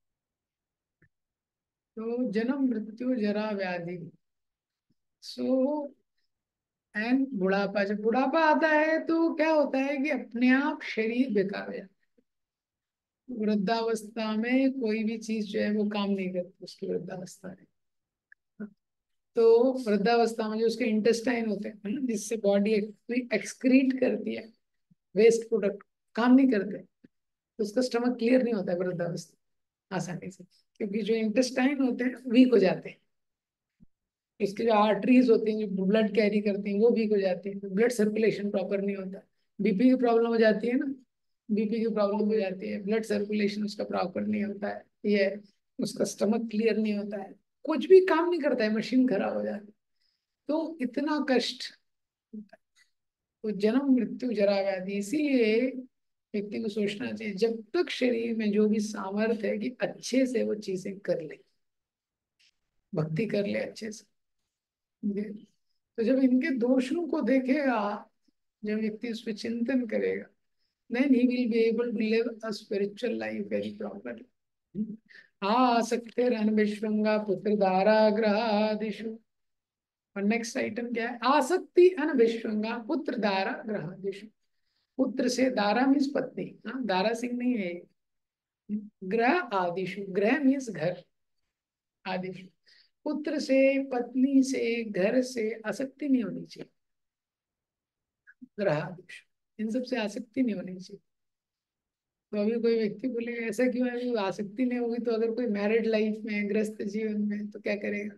S1: तो जन्म मृत्यु जरा व्याधि. सो एंड बुढ़ापा, जब बुढ़ापा आता है तो क्या होता है कि अपने आप शरीर बेकार हो जाता है. वृद्धावस्था में कोई भी चीज जो है वो काम नहीं करती उसकी वृद्धावस्था में. तो वृद्धावस्था में जो उसके इंटेस्टाइन होते हैं, जिससे बॉडी एक्सक्रीट करती है वेस्ट प्रोडक्ट, काम नहीं करते, तो उसका स्टमक क्लियर नहीं होता है वृद्धावस्था आसानी से, क्योंकि जो इंटेस्टाइन होते हैं वीक हो जाते हैं. इसकी जो आर्टरीज होती हैं जो ब्लड कैरी करती हैं वो वीक हो जाती है, ब्लड सर्कुलेशन प्रॉपर नहीं होता. बीपी की प्रॉब्लम हो जाती है ना, बीपी की प्रॉब्लम हो जाती है, ब्लड सर्कुलेशन उसका प्रॉपर नहीं होता है, ये उसका स्टमक क्लियर नहीं होता है, कुछ भी काम नहीं करता है, मशीन खराब हो जाती है. तो इतना कष्ट होता है. तो जन्म मृत्यु जरा व्याधि, इसीलिए व्यक्ति को सोचना चाहिए जब तक शरीर में जो भी सामर्थ्य है कि अच्छे से वो चीजें कर ले, भक्ति कर ले अच्छे से. तो जब इनके दोषों को देखेगा, जब व्यक्ति उस पर चिंतन करेगा, then he will be able to live a spiritual life very properly. आसक्तिरन विश्वंगा पुत्र दाराग्रहादिषु. और नेक्स्ट आइटम क्या है? आसक्ति अन विश्वंगा पुत्र दारा ग्रहादिषु. पुत्र से, दारा मीन्स पत्नी, हाँ, दारा सिंह नहीं है. ग्रह आदिषु, ग्रह मीन्स घर, आदेश। पुत्र से, पत्नी से, घर से आसक्ति नहीं होनी चाहिए। ग्रह आदेश, इन सब से आसक्ति नहीं होनी चाहिए। तो अभी कोई व्यक्ति बोलेगा ऐसा क्यों है, वो आसक्ति नहीं होगी तो अगर कोई मैरिड लाइफ में, गृहस्थ जीवन में, तो क्या करेगा?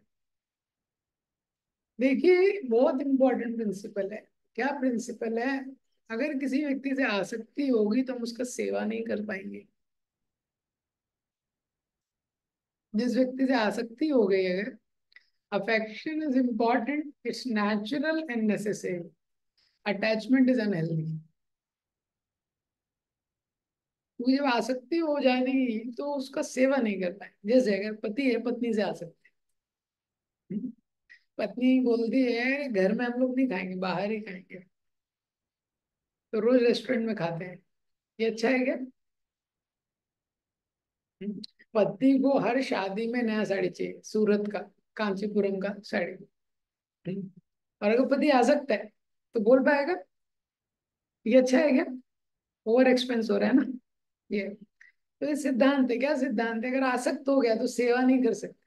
S1: देखिए बहुत इंपॉर्टेंट प्रिंसिपल है। क्या प्रिंसिपल है? अगर किसी व्यक्ति से आसक्ति होगी तो हम उसका सेवा नहीं कर पाएंगे। जिस व्यक्ति से आसक्ति हो गई, अगर affection is important, it's natural and necessary, attachment is unhealthy. क्योंकि जब आसक्ति हो जाएगी तो उसका सेवा नहीं कर पाए। जैसे अगर पति है, पत्नी से आसक्ति, पत्नी बोलती है घर में हम लोग नहीं खाएंगे, बाहर ही खाएंगे, तो रोज रेस्टोरेंट में खाते हैं, ये अच्छा है क्या? पति को हर शादी में नया साड़ी चाहिए, सूरत का, कांचीपुरम का साड़ी। और अगर पति आ सकता है तो बोल पाएगा ये अच्छा है क्या? ओवर एक्सपेंस हो रहा है ना ये। तो ये सिद्धांत है। क्या सिद्धांत है? अगर आसक्त हो गया तो सेवा नहीं कर सकते।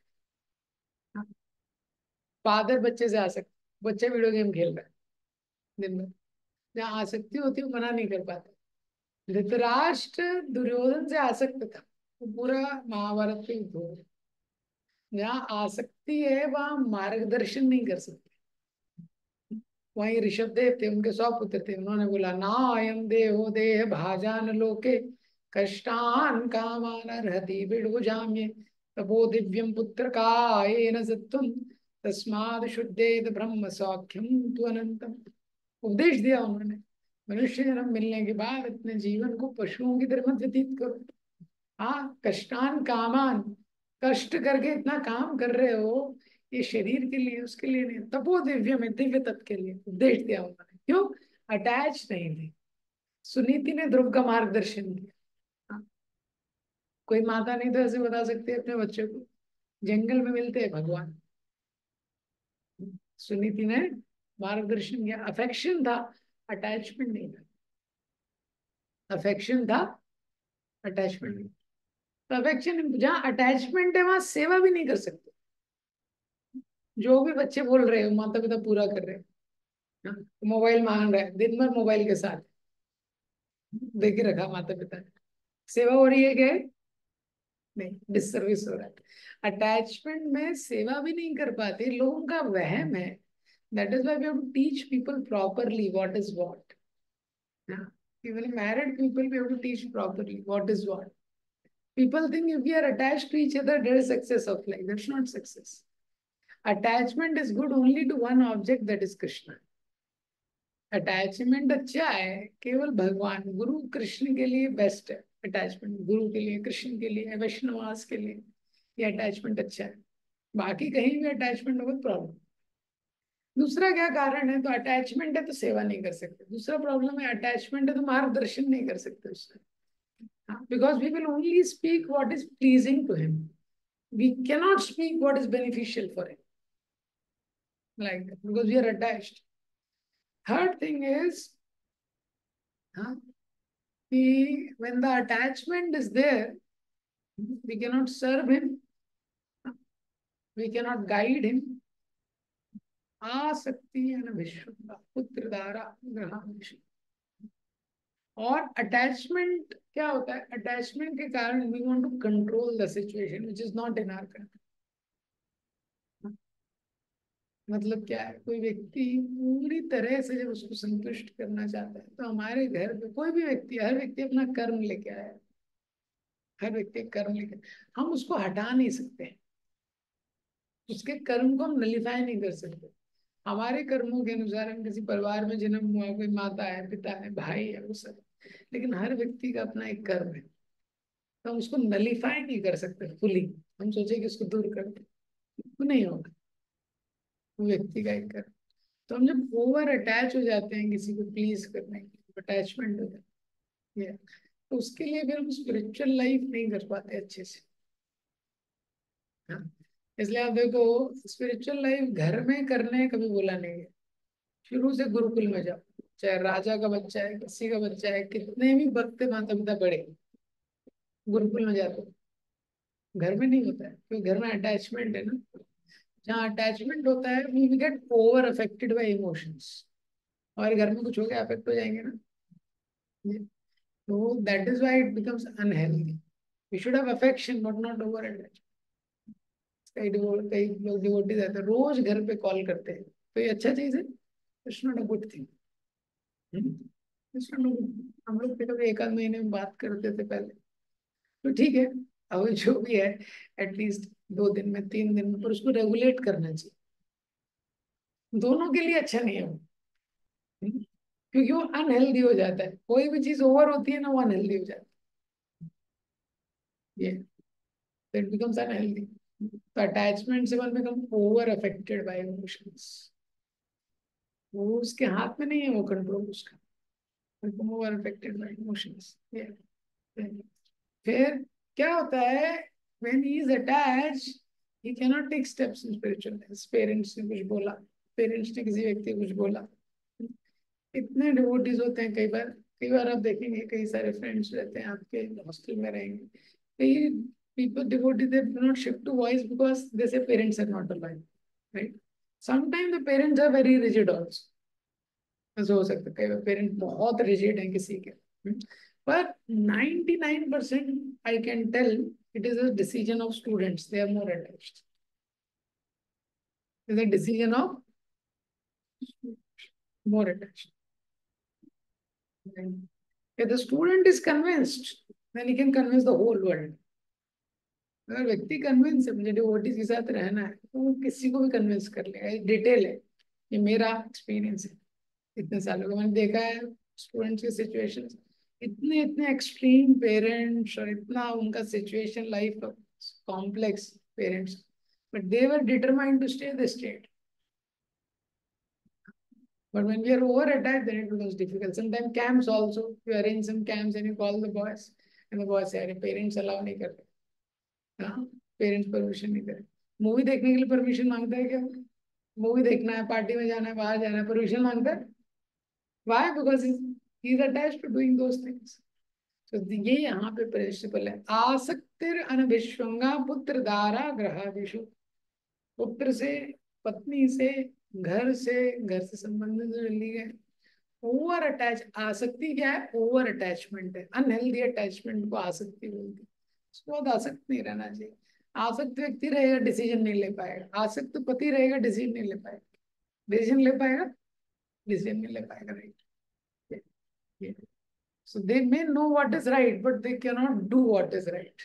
S1: फादर बच्चे से आसक्त, बच्चे वीडियो गेम खेल रहा है दिन भर, जहाँ आसक्ति होती है वो मना नहीं कर पाते। धृतराष्ट्र दुर्योधन से आसक्त था, वो पूरा महाभारत के युद्ध हो गया। जहाँ आसक्ति है वहां मार्गदर्शन नहीं कर सकते। वहीं ऋषभ देव थे, उनके सौ पुत्र थे, उन्होंने बोला ना अयम देहो देह भाजान लोके कष्टान कामान रहती बिडुजाम्ये तपो दिव्यम पुत्र का येन सत्वम तस्माद शुद्धेत ब्रह्म सौख्यम तु अनंतम। उपदेश दिया उन्होंने, मनुष्य जन्म मिलने के बाद अपने जीवन को पशुओं की तरह मत व्यतीत करो। हाँ, कष्टान कामान, कष्ट करके इतना काम कर रहे हो, ये शरीर के लिए, उसके लिए नहीं, तपो दिव्य में, दिव्य तत्व के लिए उपदेश दिया उन्होंने। क्यों? अटैच नहीं थे। सुनीति ने ध्रुव का मार्गदर्शन किया। हाँ, कोई माता नहीं तो ऐसे बता सकती है अपने बच्चे को जंगल में मिलते हैं भगवान। सुनीति ने मार्गदर्शन किया। अफेक्शन था, अटैचमेंट नहीं था। अफेक्शन था, अटैचमेंट नहीं। तो अफेक्शन, जहाँ अटैचमेंट है वहां सेवा भी नहीं कर सकते। जो भी बच्चे बोल रहे हो माता पिता पूरा कर रहे हैं। मोबाइल मांग रहा है, दिन भर मोबाइल के साथ देखे रखा माता पिता ने, सेवा हो रही है क्या? नहीं, डिसर्विस हो रहा है। अटैचमेंट में सेवा भी नहीं कर पाते, लोगों का वहम है। That is why we have to teach people properly what is what. Even married people we have to teach properly what is what. People think if we are attached to each other, there is success of life. That's not success. Attachment is good only to one object, that is Krishna. Attachment अच्छा है केवल भगवान, गुरु कृष्ण के लिए बेस्ट है। अटैचमेंट गुरु के लिए, कृष्ण के लिए, वैष्णवास के लिए ये अटैचमेंट अच्छा है। बाकी कहीं भी अटैचमेंट होगा प्रॉब्लम। दूसरा क्या कारण है? तो अटैचमेंट है तो सेवा नहीं कर सकते। दूसरा प्रॉब्लम है अटैचमेंट है तो मार्गदर्शन नहीं कर सकते उससे। Because we will only speak what is pleasing to him, we cannot speak what is beneficial for him, like that, because we are attached. Third thing is, huh, he, when the attachment is there, we cannot serve him, we cannot guide him. आसक्ति न विश्व पुत्र धारा ग्रह। और अटैचमेंट क्या होता है? अटैचमेंट के कारण we want to control the situation which is not in our control. मतलब क्या है? कोई व्यक्ति पूरी तरह से जब उसको संतुष्ट करना चाहता है तो हमारे घर पे कोई भी व्यक्ति, हर व्यक्ति अपना कर्म लेके आया है। हर व्यक्ति कर्म लेके, हम उसको हटा नहीं सकते, उसके कर्म को हम नलीफाई नहीं कर सकते। हमारे कर्मों के अनुसार हम किसी परिवार में जन्म हुआ, कोई माता है, पिता है, भाई है, वो सब, लेकिन हर व्यक्ति का अपना एक कर्म है, तो हम उसको नलीफाई नहीं कर सकते फुली। हम सोचे कि उसको दूर कर दे, वो नहीं होगा। वो व्यक्ति का एक कर्म। तो हम जब ओवर अटैच हो जाते हैं किसी को प्लीज करने के, अटैचमेंट हो जाती है, तो उसके लिए फिर हम स्पिरिचुअल लाइफ नहीं कर पाते अच्छे से। हाँ, इसलिए आप देखो, स्पिरिचुअल लाइफ घर में करने कभी बोला नहीं है। शुरू से गुरुकुल में जाओ, चाहे राजा का बच्चा है, किसी का बच्चा है, कितने भी भक्त माता पिता बड़े, गुरुकुल में जाते हो। घर में नहीं होता है, क्योंकि घर में अटैचमेंट है ना। जहाँ अटैचमेंट होता है we get over affected by emotions. और घर में कुछ हो गया अफेक्ट हो जाएंगे ना। तो that is why it becomes unhealthy. We should have affection but not over attachment. कई डिवोट कई लोग डिवोटीज रहते हैं रोज घर पे कॉल करते हैं, तो ये अच्छा चीज है, it's not a good thing. हम लोग कभी एक आध महीने में बात करते थे पहले, तो ठीक है। अब जो भी है एटलीस्ट दो दिन में तीन दिन में, पर उसको रेगुलेट करना चाहिए। दोनों के लिए अच्छा नहीं है वो। हम्म? क्योंकि वो अनहेल्दी हो जाता है, कोई भी चीज ओवर होती है ना वो अनहेल्दी हो जाती है, ये इट बिकम्स अनहेल्दी। तो अटैचमेंट से one become over affected by emotions. वो उसके हाथ में नहीं है वो कंट्रोल उसका, become over affected by emotions. फिर क्या होता है, when he is attached he cannot take steps in spiritual life। Parents ने कुछ बोला, पेरेंट्स ने किसी व्यक्ति को कुछ बोला, इतने डिवोटीज होते हैं। कई बार कई बार आप देखेंगे कई सारे फ्रेंड्स रहते हैं आपके हॉस्टल में रहेंगे, कई people devotees they do not shift to voice because they say parents are not alive, right? Sometimes the parents are very rigid also। ऐसा हो सकता है कई बार पेरेंट्स बहुत रिजिड हैं किसी के, पर ninety nine percent I can tell it is a decision of students, they are more attached. Is a decision of more attached. If the student is convinced, then he can convince the whole world। अगर व्यक्ति कन्विंस है मुझे डिवोटीज के साथ रहना है, तो वो किसी को भी कन्विंस कर लेगा। डिटेल है, ये मेरा एक्सपीरियंस है इतने सालों का, मैंने देखा है स्टूडेंट्स के सिचुएशंस। इतने इतने एक्सट्रीम पेरेंट्स और इतना उनका situation life complex parents, but they were determined to stay the state. But when we are over attached, then it becomes difficult. Sometimes camps also, you arrange some camps and you call the boys, and the boys say, "अरे parents allow नहीं कर रहे, हाँ पेरेंट्स परमिशन नहीं करे।" मूवी देखने के लिए परमिशन मांगता है क्या? मूवी देखना है, पार्टी में जाना है, बाहर जाना है, परमिशन मांगता है? Why? Because he's, he's attached to doing those things. तो ये यहाँ पे प्रिंसिपल है, आसक्तिर अनभिष्वंगा पुत्र दारा ग्रहादिषु। पुत्र से, पत्नी से, घर से, घर से संबंधित जो ली गए ओवर अटैच। आसक्ति क्या है? ओवर अटैचमेंट है, अनहेल्दी अटैचमेंट को आसक्ति बोलते हैं। उसके बाद आसक्त नहीं रहना चाहिए। आसक्त व्यक्ति रहेगा डिसीजन नहीं ले पाएगा, आसक्त पति रहेगा डिसीजन नहीं ले पाएगा। डिसीजन ले पाएगा? डिसीजन नहीं ले पाएगा, right. So they may know what is right, but they cannot do what is right.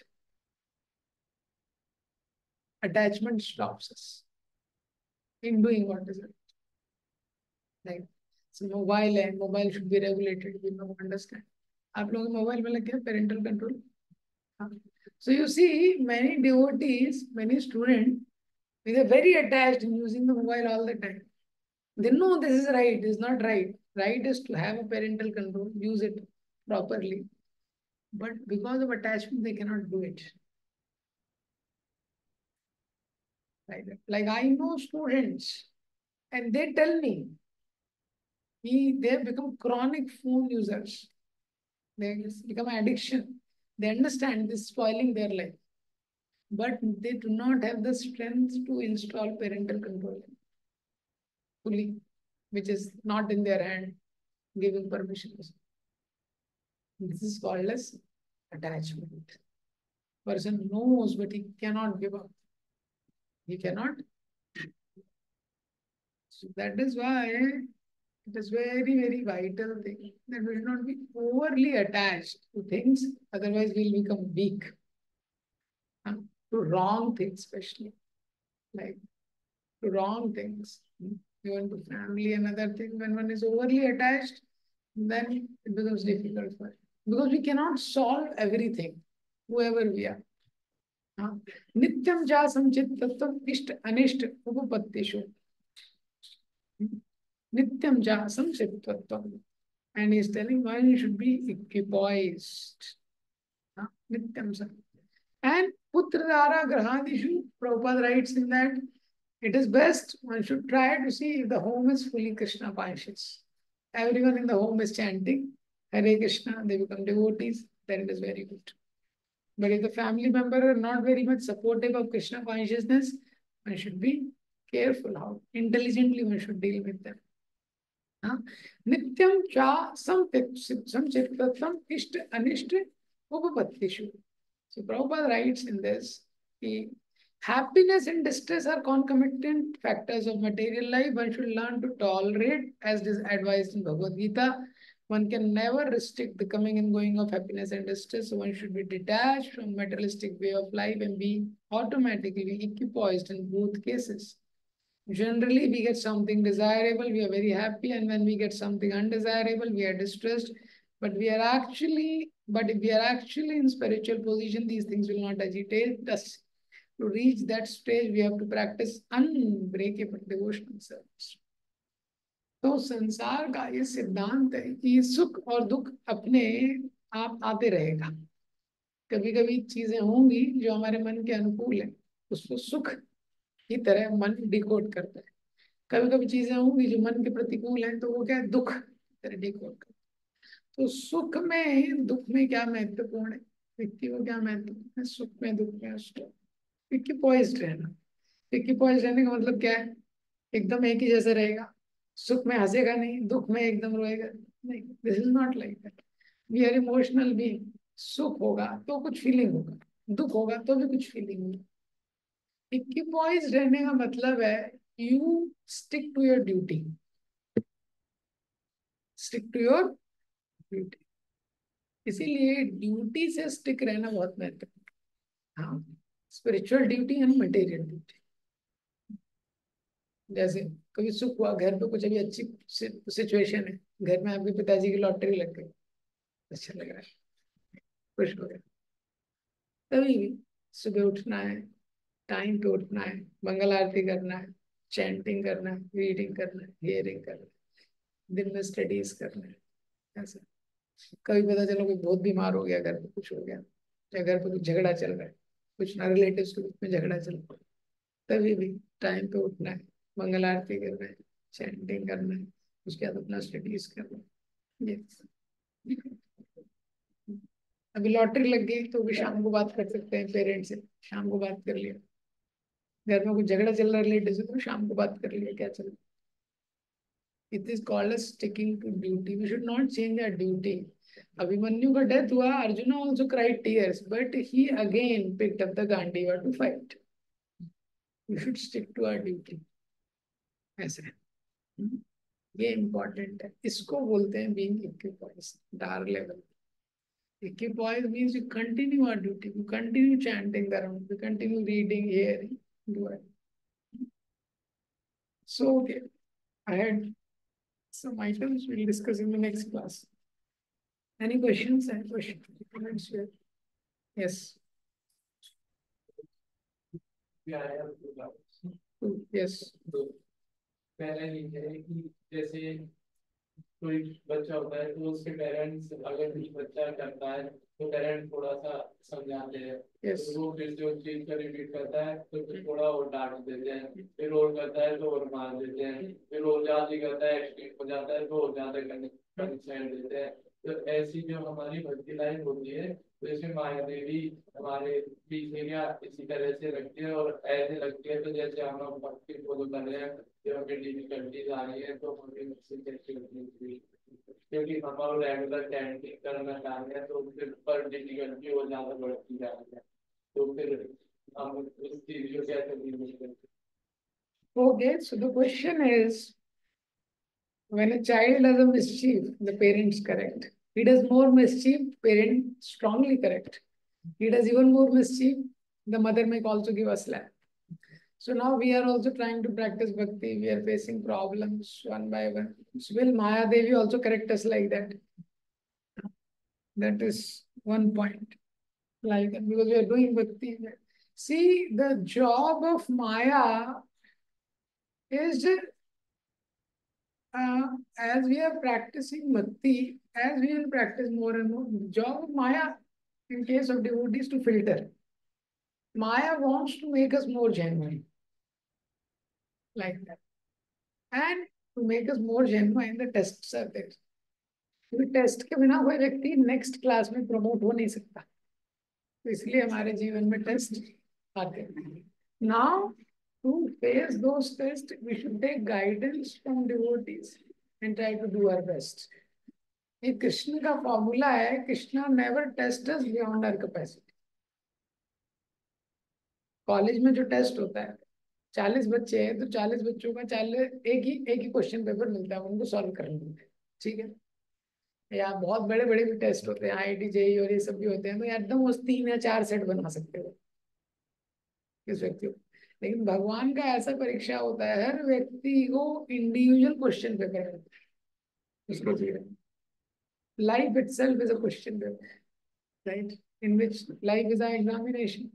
S1: Attachment stops us in doing what is right. Like, so mobile है, mobile should be regulated. We don't understand. आप लोग मोबाइल में लग गया parental control. हाँ. So you see, many devotees, many students, they are very attached in using the mobile all the time. They know this is right, this is not right. Right is to have a parental control, use it properly. But because of attachment, they cannot do it. Like, like I know students, and they tell me he, they have become chronic phone users. They become addiction. They understand this is spoiling their life, but they do not have the strength to install parental control fully, which is not in their hand, giving permissions. This is called as attachment. Person knows, but he cannot give up. He cannot. So that is why it is very, very vital thing that we should not be overly attached to things, otherwise we'll become weak. Huh? To wrong things, especially. Like to wrong things. Even to family and other things. When one is overly attached, then it becomes difficult for it. Because we cannot solve everything, whoever we are. हाँ? नित्यम जा संचित तत्व इष्ट अनिष्ट उपपत्तिषु नित्यम जा संचित तत्व। And he's telling why you should be equipoised. Huh? Nityam sa. And Putradara Grahadishu, Prabhupada writes in that it is best one should try to see if the home is fully Krishna conscious. Everyone in the home is chanting Hare Krishna, they become devotees, then it is very good. But if the family member are not very much supportive of Krishna consciousness, one should be careful how intelligently one should deal with them. Huh? Nityam cha samchittam ishta anishta upapattishu. So Prabhupada writes in this, कि happiness and distress are concomitant factors of material life. One should learn to tolerate, as is advised in Bhagavad Gita. One can never restrict the coming and going of happiness and distress. So one should be detached from materialistic way of life and be automatically equipoised in both cases. Generally, we get something desirable, we are very happy, and when we get something undesirable, we are distressed. But we are actually, but if we are actually in spiritual position, these things will not agitate us. To reach that stage, we have to practice unbreakable devotional service. तो संसार का ये सिद्धांत है कि सुख और दुख अपने आप आते रहेगा. कभी कभी चीजें होंगी जो हमारे मन के अनुकूल है, उसको सुख की तरह मन डिकोड करता है. कभी कभी चीजें होंगी जो मन के प्रतिकूल हैं, तो वो क्या है, दुख की तरह डिकोड करता है. तो सुख में दुख में क्या महत्वपूर्ण है, व्यक्ति को क्या महत्वपूर्ण है, सुख में दुख में, उसको इक्विपॉइज्ड रहना. इक्विपॉइज्ड रहने का मतलब क्या है, एकदम एक ही जैसे रहेगा. सुख में हंसेगा नहीं, दुख में एकदम रोएगा नहीं. This is not like that. We are emotional being. सुख होगा तो कुछ फीलिंग होगा, दुख होगा तो भी कुछ फीलिंग होगी. इक्विपॉइज्ड रहने का मतलब है you stick to your duty. Stick to your duty. इसीलिए ड्यूटी से स्टिक रहना बहुत महत्वपूर्ण. हाँ, spiritual duty and material duty. जैसे कभी सुख हुआ, घर पे कुछ अभी अच्छी सिचुएशन है, घर में आपके पिताजी की लॉटरी लग गई, अच्छा लग रहा है, खुश हो गया. तभी भी सुबह उठना है, टाइम पे उठना है, मंगल आरती करना है, चैंटिंग करना है, रीडिंग करना है, हियरिंग करना है, दिन में स्टडीज करना है. ऐसा कभी पता चलो कोई बहुत बीमार हो गया, घर पे कुछ हो गया, या घर पे कुछ झगड़ा चल रहा है, कुछ ना रिलेटिव्स के बीच में झगड़ा चल रहा है, तभी भी टाइम पे उठना है, मंगल आरती करना है, चैंटिंग करना है, उसके बाद अपना स्टडीज करना है. ये अभी लॉटरी लग गई तो भी शाम को बात कर सकते हैं पेरेंट्स से, शाम को बात कर लिया. घर में कुछ झगड़ा चल रहा है रिलेटिव से, तो शाम को बात कर लिया क्या चल रहा है. It is called as sticking to duty. We should not change our duty. Abhimanyu का डेथ हुआ, Arjun also cried tears, but he again picked up the Gandiva to fight. We should stick to our duty. ऐसा है, ये इम्पोर्टेंट है. इसको बोलते हैं being equipoised, डार level. Equipoised means you continue our duty, you continue chanting the round, you continue reading, hearing, do it. So okay, I had some items we'll discuss in the next class. Any questions? Any questions? Comments here? Yes.
S2: Yeah, I have two doubts.
S1: Yes.
S2: तो पहला ये है कि जैसे कोई बच्चा होता है तो उसके पेरेंट्स अगर कुछ बच्चा करता है तो पेरेंट्स थोड़ा सा समझाते हैं.
S1: Yes.
S2: तो वो फिर जो चीज का रिपीट करता है तो फिर थोड़ा और डांट देते हैं, फिर और करता है तो और मार देते हैं, फिर और ज्यादा करता है एक्सट्रीम हो जाता है तो और ज्यादा करने पनिशमेंट देते हैं. तो ऐसी जो हमारी भक्ति लाइफ होती है तो इसमें माया देवी हमारे बीच में क्या इसी तरह से लगती है और ऐसे लगती है. तो जैसे हम भक्ति फॉलो कर रहे हैं, जब हमें डिफिकल्टीज आ रही है तो हमें उससे कैसे करनी चाहिए, क्योंकि हम और रेगुलर चैंटिंग करना चाह रहे हैं तो फिर पर डिफिकल्टी और ज्यादा बढ़ती जा रही है. तो फिर हम उस चीज को कैसे डील करते हैं.
S1: Okay, so the question is, when a child does a mischief, the parents correct. He does more mischief, parent strongly correct. He does even more mischief, the mother may also give a slap. So now we are also trying to practice bhakti. We are facing problems one by one. So will Maya Devi also correct us like that? That is one point. Like that, because we are doing bhakti. See, the job of Maya is uh, as we are practicing bhakti, as we will practice more and more, the job of Maya in case of devotees to filter. Maya wants to make us more genuine. Like that. And to make us more genuine, the tests are there. क्योंकि टेस्ट के बिना कोई व्यक्ति नेक्स्ट क्लास में प्रमोट हो नहीं सकता. तो इसलिए हमारे जीवन में टेस्ट आते हैं. Now to face those test we should take guidance from devotees and try to do our best. ये कृष्ण का फॉर्मूला है. Krishna never test us beyond our capacity. College में जो टेस्ट होता है, चालीस बच्चे हैं तो चालीस बच्चों का चालीस एक ही एक ही क्वेश्चन पेपर मिलता है, उनको सॉल्व करना होता है. ठीक है. या बहुत बड़े बड़े भी टेस्ट होते हैं, आई आई टी जेई और ये सब भी होते हैं, तो एकदम उस तीन या चार सेट बना सकते हो किस व्यक्ति को. लेकिन भगवान का ऐसा परीक्षा होता है, हर व्यक्ति को इंडिविजुअल क्वेश्चन पेपर मिलता है उसको जीवन. Life itself is a question paper, right, in which life is a examination.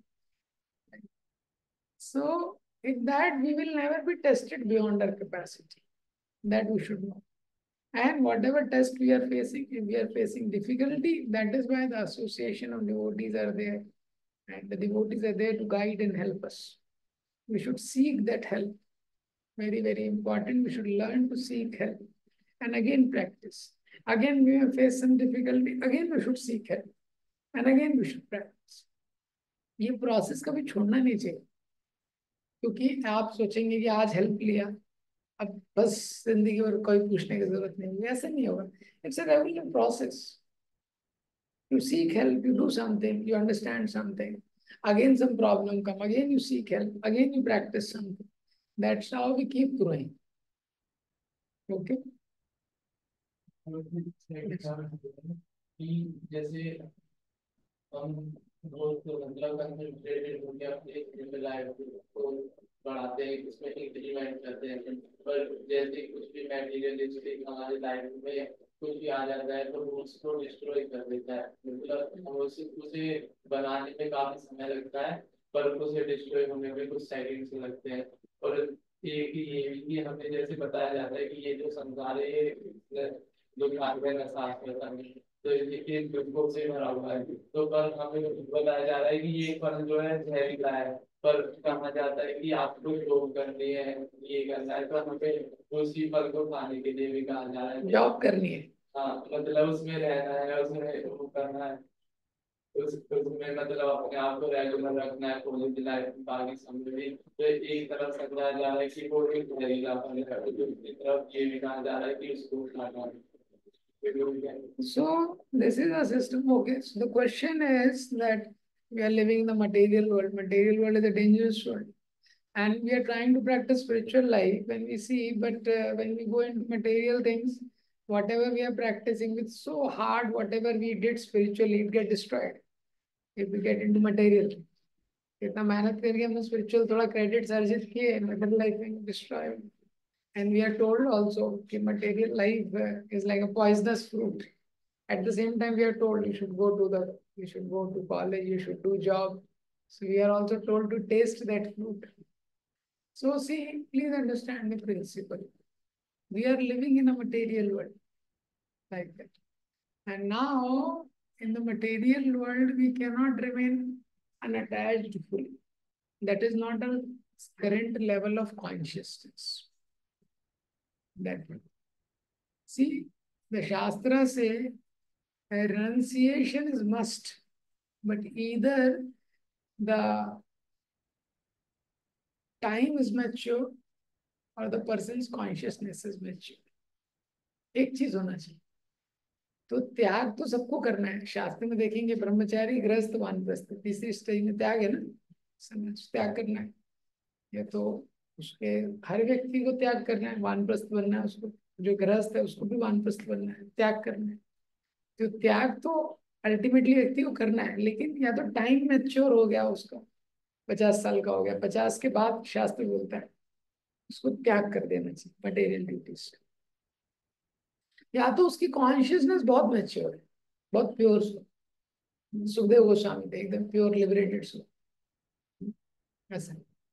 S1: So in that we will never be tested beyond our capacity. That we should know. And whatever test we are facing, if we are facing difficulty, that is why the association of devotees are there. And the devotees are there to guide and help us. We should seek that help. Very, very important. We should learn to seek help. And again practice. Again we may face some difficulty. Again we should seek help. And again we should practice. ये प्रोसेस कभी छोड़ना नहीं चाहिए. क्योंकि आप सोचेंगे कि आज हेल्प लिया, अब बस जिंदगी भर कोई पूछने की जरूरत नहीं, ऐसा नहीं होगा. It's a regular process. You seek help, you do something, you understand something, again some problem come, again you seek help, again you practice something. That's how we keep growing. Okay.
S2: जैसे हम रोज तो मतलब कंसंट्रेटेड होकर अपने अपने लाइफ को बढ़ाते हैं, इसमें इंक्रीमेंट करते हैं, पर जैसे कुछ भी मटेरियलिस्टिक हमारी लाइफ में कुछ भी आ जाता है तो उसको डिस्ट्रॉय कर देता है. मतलब हम उसे उसे बनाने में काफी समय लगता है, पर उसे डिस्ट्रॉय होने में कुछ सेकंड्स लगते हैं. और एक ये भी हमें जैसे बताया जाता है कि ये जो संसार है ये जो कार्बन है साफ करता नहीं, तो ये ग्लूकोज से भरा हुआ है. तो पर हमें बताया जा रहा है कि ये फल जो है जहरीला है, पर कहा जाता है कि आपको जॉब करनी है, ये करना है, तो हमें उसी फल को खाने के लिए भी कहा जा रहा है.
S1: जॉब करनी है.
S2: हाँ, मतलब उसमें रहना है, उसमें वो करना है, उस उसमें मतलब अपने आप को रेगुलर रखना है कॉलेज लाइफ में, बाकी समय भी. तो एक तरफ समझाया जा रहा है कि वो एक जहरीला फल है, तो दूसरी तरफ ये भी कहा जा रहा है कि उसको खाना है.
S1: So this is a system. Okay. So the question is that we are living in the material world. Material world is a dangerous world, and we are trying to practice spiritual life when we see. But uh, when we go into material things, whatever we are practicing, it's so hard. Whatever we did spiritually, it get destroyed if we get into material. इतना मेहनत करके हमने spiritual थोड़ा credits अर्जित किए, material life में destroy. And we are told also that material life uh, is like a poisonous fruit. At the same time, we are told you should go to the, you should go to college, you should do job. So we are also told to taste that fruit. So see, please understand the principle. We are living in a material world like that. And now, in the material world, we cannot remain unattached fully. That is not a current level of consciousness. That one. See, the Shastra say renunciation is must, but either the time is mature or the person's consciousness is mature. एक चीज होना चाहिए. तो त्याग तो सबको करना है. शास्त्र में देखेंगे ब्रह्मचारी, गृहस्थ, वानप्रस्थ, तीसरी स्टेज में त्याग है ना. समझ, त्याग करना है. ये तो उसके हर व्यक्ति को त्याग करना है. वानप्रस्थ बनना है उसको, जो गृहस्थ है उसको भी वानप्रस्थ बनना है, त्याग करना है. तो त्याग तो अल्टीमेटली व्यक्ति को करना है, लेकिन या तो टाइम मैच्योर हो गया उसका, पचास साल का हो गया, पचास के बाद शास्त्र बोलता है उसको त्याग कर देना चाहिए मटेरियल ड्यूटीज. या तो उसकी कॉन्शियसनेस बहुत मैच्योर है, बहुत प्योर सो. सुखदेव गोस्वामी थे एकदम प्योर लिबरेटेड सो, ऐसा.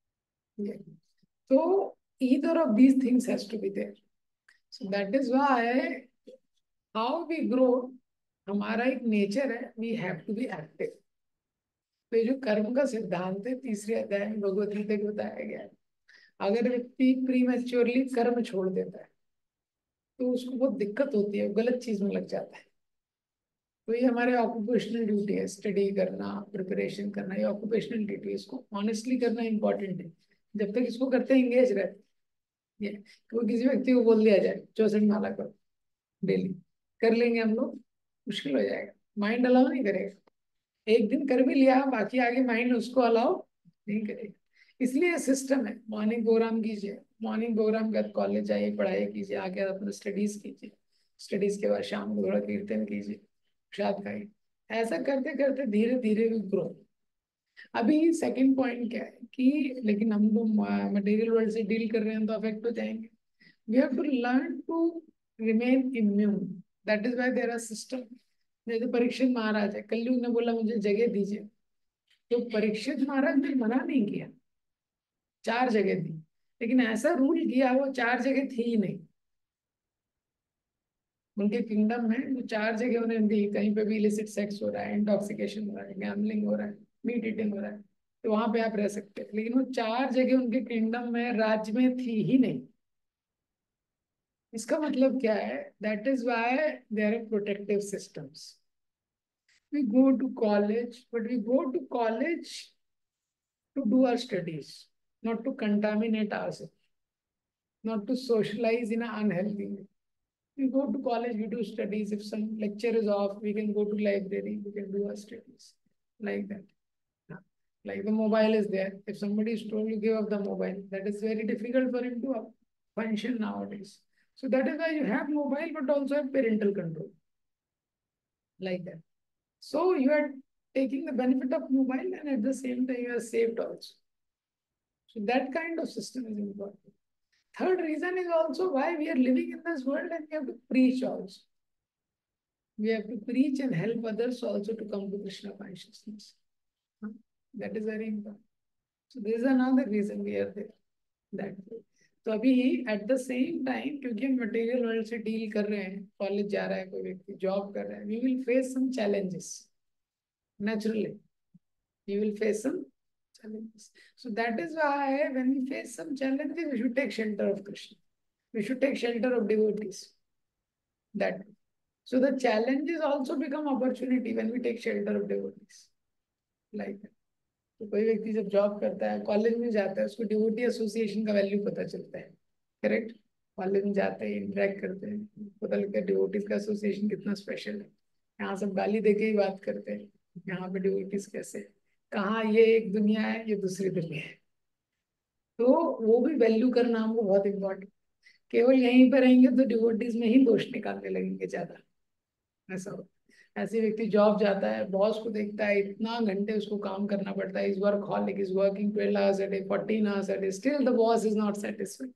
S1: तो either of these things has to be there. So that is why how we grow, हमारा एक नेचर है, we have to be active. तो ये जो कर्म का सिद्धांत है तीसरे अध्याय में भगवत गीता को बताया गया है. अगर व्यक्ति प्रीमेच्योरली कर्म छोड़ देता है तो उसको बहुत दिक्कत होती है, गलत चीज में लग जाता है. तो ये हमारे ऑक्यूपेशनल ड्यूटी है, स्टडी करना, प्रिपरेशन करना, ये ऑक्यूपेशनल ड्यूटी है, इसको ऑनेस्टली करना इंपॉर्टेंट है। जब तक इसको करते हैं एंगेज रहते हैं, तो किसी व्यक्ति को बोल दिया जाए चौसठ माला करो डेली, कर लेंगे हम लोग, मुश्किल हो जाएगा, माइंड अलाउ नहीं करेगा। एक दिन कर भी लिया, बाकी आगे माइंड उसको अलाउ नहीं करेगा। इसलिए सिस्टम है, मॉर्निंग प्रोग्राम कीजिए, मॉर्निंग प्रोग्राम के बाद कॉलेज जाइए, पढ़ाई कीजिए, आगे अपना स्टडीज कीजिए, स्टडीज के बाद शाम को थोड़ा कीर्तन कीजिए, प्रसाद खाइए। ऐसा करते करते धीरे धीरे भी ग्रो। अभी सेकंड पॉइंट क्या है कि लेकिन हम लोग मटेरियल वर्ल्ड से डील कर रहे हैं तो अफेक्ट हो जाएंगे। We have to learn to remain immune, that is why there are system. जैसे परीक्षित महाराज है, कलयुग ने बोला मुझे जगह दीजिए, तो परीक्षित महाराज ने मना नहीं किया, चार जगह दी, लेकिन ऐसा रूल किया वो चार जगह थी ही नहीं। उनके किंगडम में वो चार जगह उन्हें दी, कहीं पे भी इलिसिट सेक्स हो रहा है, इंटॉक्सिकेशन हो रहा है, गैम्बलिंग हो रहा है, मीट ईटिंग हो रहा है, तो वहां पे आप रह सकते हैं। लेकिन वो चार जगह उनके किंगडम में, राज्य में थी ही नहीं। इसका मतलब क्या है? That is why there are protective systems. We go to college, but we go to college to do our studies, not to contaminate ourselves, not to socialize in an unhealthy way. We go to college, we do studies. If some lecture is off, we can go to library, we can do our studies like that. Like the mobile is there. If somebody is told you give up the mobile, that is very difficult for him to function nowadays. So that is why you have mobile, but also have parental control, like that. So you are taking the benefit of mobile and at the same time you are saved also. So that kind of system is important. Third reason is also why we are living in this world, and we have to preach also. We have to preach and help others also to come to Krishna consciousness. That is very important. So this is another reason we are there. That way. तो अभी एट द सेम टाइम, क्योंकि हम मटेरियल वर्ल्ड से डील कर रहे हैं, कॉलेज जा रहा है कोई व्यक्ति, जॉब कर रहा है, we will face some challenges naturally. You will face some challenges. So that is why when we face some challenges, we should take shelter of Krishna. We should take shelter of devotees. That so the challenges also become opportunity when we take shelter of devotees. Like that. तो कोई व्यक्ति जब जॉब करता है, कॉलेज में जाता है, उसको डिवोटी एसोसिएशन का वैल्यू पता चलता है। करेक्ट? कॉलेज में जाते हैं, इंटरेक्ट करते हैं, पता लगता है डिवोटीज का एसोसिएशन कितना स्पेशल है। यहाँ सब गाली देके ही बात करते हैं, यहाँ पे डिवोटीज कैसे, कहाँ ये एक दुनिया है, ये दूसरी दुनिया है। तो वो भी वैल्यू करना हमको बहुत इम्पोर्टेंट। केवल यहीं पर रहेंगे तो डिवोटीज में ही दोष निकालने लगेंगे ज्यादा, ऐसा होता है। ऐसे व्यक्ति जॉब जाता है, बॉस को देखता है, इतना घंटे उसको काम करना पड़ता है, is workaholic, is working twelve hours a day, fourteen hours a day, still the boss is not satisfied.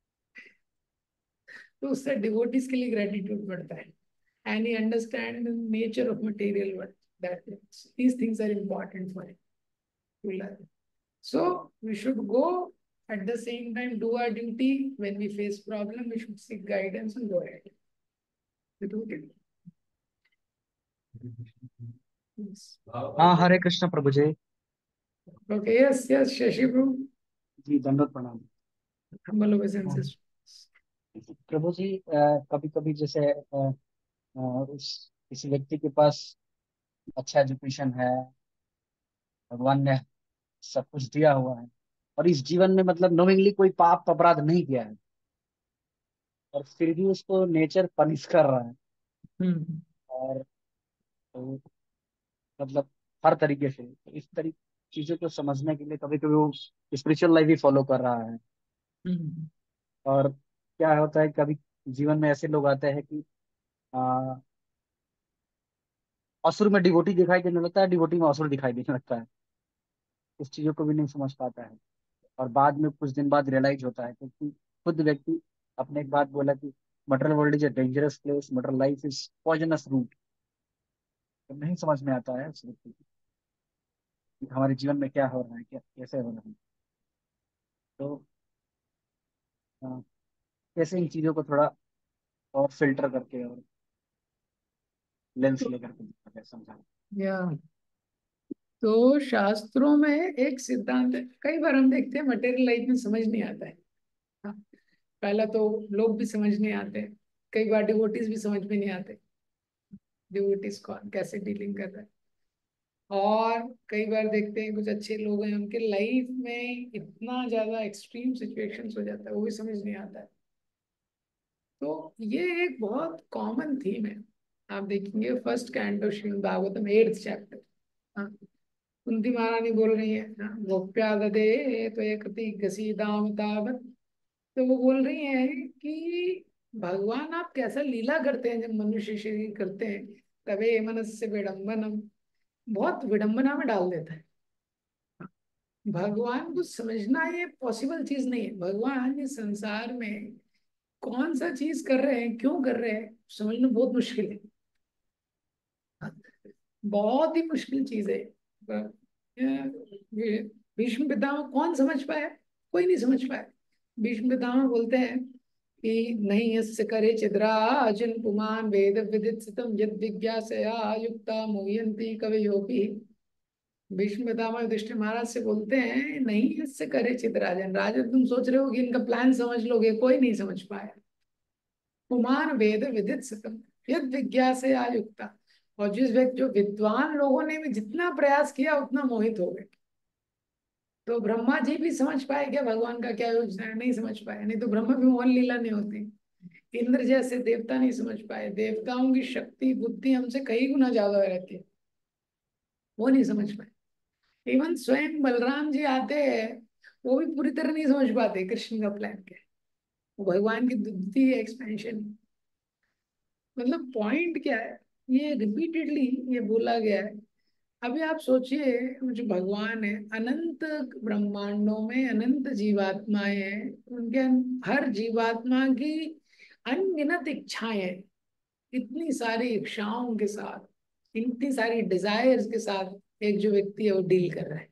S1: तो उससे डिवोटीज के लिए ग्रेटिट्यूड बढ़ता है, and he understand the nature of material world, that these things are important for him to learn. So we should go, at the same time do our duty. When we face problem, we should seek guidance and go ahead. We do it. Yes.
S3: हाँ, हरे कृष्ण प्रभु जी।
S1: Okay, yes, yes, Shashi Prabhu.
S3: जी दंडवत प्रणाम।
S1: Humble obeisances.
S3: प्रभु जी, कभी कभी जैसे अ, अ, उस किसी व्यक्ति के पास अच्छा एजुकेशन है, भगवान ने सब कुछ दिया हुआ है, और इस जीवन में मतलब नोइंगली कोई पाप अपराध नहीं किया है, और फिर भी उसको नेचर पनिश कर रहा है।
S1: हम्म
S3: और तो, मतलब हर तरीके से, तो इस तरीके चीजों को समझने के लिए कभी कभी वो स्पिरिचुअल लाइफ भी फॉलो कर रहा है।
S1: हम्म
S3: और क्या होता है, कभी जीवन में ऐसे लोग आते हैं कि आ, असुर में डिवोटी दिखाई देने लगता है, डिवोटी में असुर दिखाई देने लगता है। इस चीजों को भी नहीं समझ पाता है, और बाद में कुछ दिन बाद रियलाइज होता है, क्योंकि खुद व्यक्ति अपने एक बात बोला कि material world is a dangerous place, material life is poisonous root. तो नहीं समझ में आता है उस व्यक्ति को कि हमारे जीवन में क्या हो रहा है, क्या कैसे हो रहा है। तो आ, कैसे इन चीजों को थोड़ा और फिल्टर करके और लेंस लेकर के समझा।
S1: या तो शास्त्रों में एक सिद्धांत है, कई बार हम देखते हैं मटेरियल लाइफ में समझ नहीं आता है। हाँ, पहला तो लोग भी समझ नहीं आते, कई बार डिवोटीज भी समझ में नहीं आते। डिवोटीज कौन कैसे डीलिंग कर रहा है। और कई बार देखते हैं कुछ अच्छे लोग हैं, उनके लाइफ में इतना ज्यादा एक्सट्रीम सिचुएशंस हो जाता है, वो भी समझ नहीं आता है। तो ये एक बहुत कॉमन थीम है। आप देखेंगे first canto Shrimad Bhagavatam eighth chapter, हाँ, कुंती महारानी बोल रही है, हाँ, गोप्याददे तो एक घसीदाम तावत। तो वो बोल रही है कि भगवान आप कैसा लीला करते हैं जब मनुष्य शरीर करते हैं, तबे मनस्य विडम्बनम, बहुत विडंबना में डाल देता है। भगवान को समझना ये पॉसिबल चीज नहीं है। भगवान इस संसार में कौन सा चीज कर रहे हैं, क्यों कर रहे हैं, समझना बहुत मुश्किल है, बहुत ही मुश्किल चीज है। ये भीष्म पितामह कौन समझ पाया, कोई नहीं समझ पाया। भीष्म पितामह बोलते हैं कि नहीं यस्य करे चिद्राजन पुमान वेद विदित सितम यद जिज्ञासया युक्ता मुह्यन्ति कवयोपि। भीष्म पितामह युधिष्ठिर महाराज से बोलते हैं नहीं इससे करे चितराजन, राजन तुम सोच रहे हो कि इनका प्लान समझ लोगे, कोई नहीं समझ पाया। पुमान वेद विदित सितम यद जिज्ञासे आयुक्ता। और जिस व्यक्ति जो विद्वान लोगों ने भी जितना प्रयास किया उतना मोहित हो गए। तो ब्रह्मा जी भी समझ पाए क्या भगवान का क्या योजना है, नहीं समझ पाए, नहीं तो ब्रह्मा भी मोहन लीला नहीं होती। इंद्र जैसे देवता नहीं समझ पाए, देवताओं की शक्ति बुद्धि हमसे कई गुना ज्यादा रहती है, वो नहीं समझ पाए। इवन स्वयं बलराम जी आते हैं, वो भी पूरी तरह नहीं समझ पाते कृष्ण का प्लान क्या है। वो भगवान की बुद्धि एक्सपेंशन, मतलब पॉइंट क्या है, ये रिपीटेडली ये बोला गया है। अभी आप सोचिए जो भगवान है, अनंत ब्रह्मांडों में अनंत जीवात्माएं हैं, उनके हर जीवात्मा की अनगिनत इच्छाएं हैं। इतनी सारी इच्छाओं के साथ, इतनी सारी डिजायर्स के साथ एक जो व्यक्ति है वो डील कर रहा है।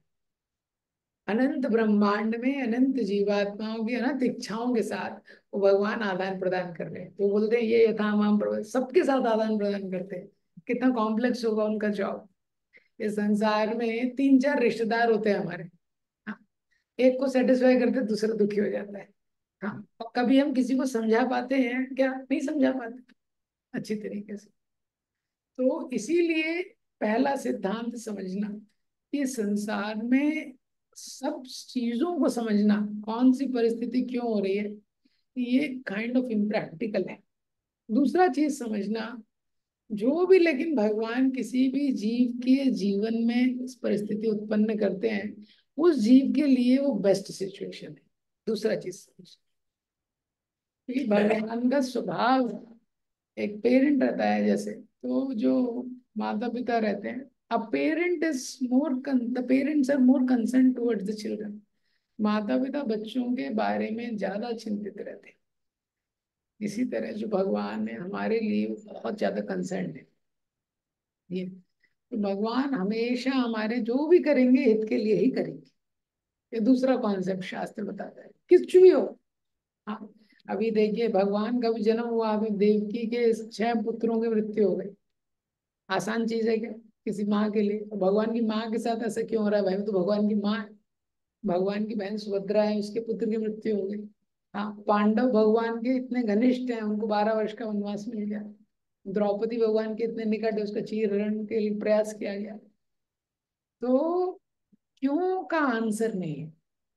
S1: अनंत ब्रह्मांड में अनंत जीवात्माओं की अनंत इच्छाओं के साथ वो भगवान आदान प्रदान कर रहे हैं। तो बोलते हैं ये यथामाम प्रदान, सबके साथ आदान प्रदान करते हैं। कितना कॉम्प्लेक्स होगा उनका जॉब। इस संसार में तीन चार रिश्तेदार होते हैं हमारे, हाँ, एक को सेटिस्फाई करते दूसरा दुखी हो जाता है। हाँ, और कभी हम किसी को समझा पाते हैं क्या, नहीं समझा पाते अच्छी तरीके से। तो इसीलिए पहला सिद्धांत समझना कि संसार में सब चीजों को समझना, कौन सी परिस्थिति क्यों हो रही है, ये काइंड ऑफ इम्प्रैक्टिकल है। दूसरा चीज समझना, जो भी लेकिन भगवान किसी भी जीव के जीवन में इस परिस्थिति उत्पन्न करते हैं, उस जीव के लिए वो बेस्ट सिचुएशन है। दूसरा चीज समझ, क्योंकि भगवान का स्वभाव, एक पेरेंट रहता है जैसे, तो जो माता पिता रहते हैं, a parent is more the parents are more concern towards the children. माता पिता बच्चों के बारे में ज्यादा चिंतित रहते हैं। इसी तरह जो भगवान है हमारे लिए बहुत ज्यादा कंसर्न है। ये तो भगवान हमेशा हमारे जो भी करेंगे हित के लिए ही करेंगे। ये दूसरा कॉन्सेप्ट शास्त्र बताता है, किस भी हो। हाँ, अभी देखिए भगवान का भी जन्म हुआ, अभी देवकी के छह पुत्रों की मृत्यु हो गई। आसान चीज है क्या किसी माँ के लिए। और भगवान की माँ के साथ ऐसा क्यों हो रहा है भाई, वो तो भगवान की माँ है। भगवान की बहन सुभद्रा है, उसके पुत्र की मृत्यु हो गई। हाँ, पांडव भगवान के इतने घनिष्ठ हैं, उनको बारह वर्ष का वनवास मिल गया। द्रौपदी भगवान के इतने निकट है, उसका चीरहरण के लिए प्रयास किया गया। तो क्यों का आंसर नहीं है,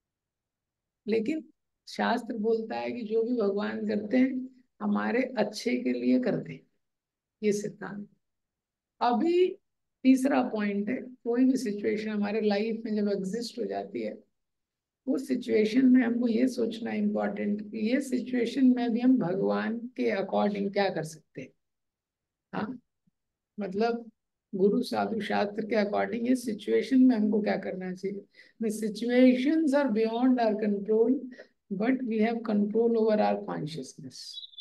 S1: लेकिन शास्त्र बोलता है कि जो भी भगवान करते हैं हमारे अच्छे के लिए करते हैं, ये सिद्धांत। अभी तीसरा पॉइंट है, कोई भी सिचुएशन हमारे लाइफ में जब एग्जिस्ट हो जाती है, उस सिचुएशन में हमको ये सोचना इम्पोर्टेंट कि ये सिचुएशन में भी हम भगवान के अकॉर्डिंग क्या कर सकते हैं। हाँ, मतलब गुरु साधु शास्त्र के अकॉर्डिंग इस सिचुएशन में हमको क्या करना चाहिए। The situations are beyond our control, but we have control over our consciousness.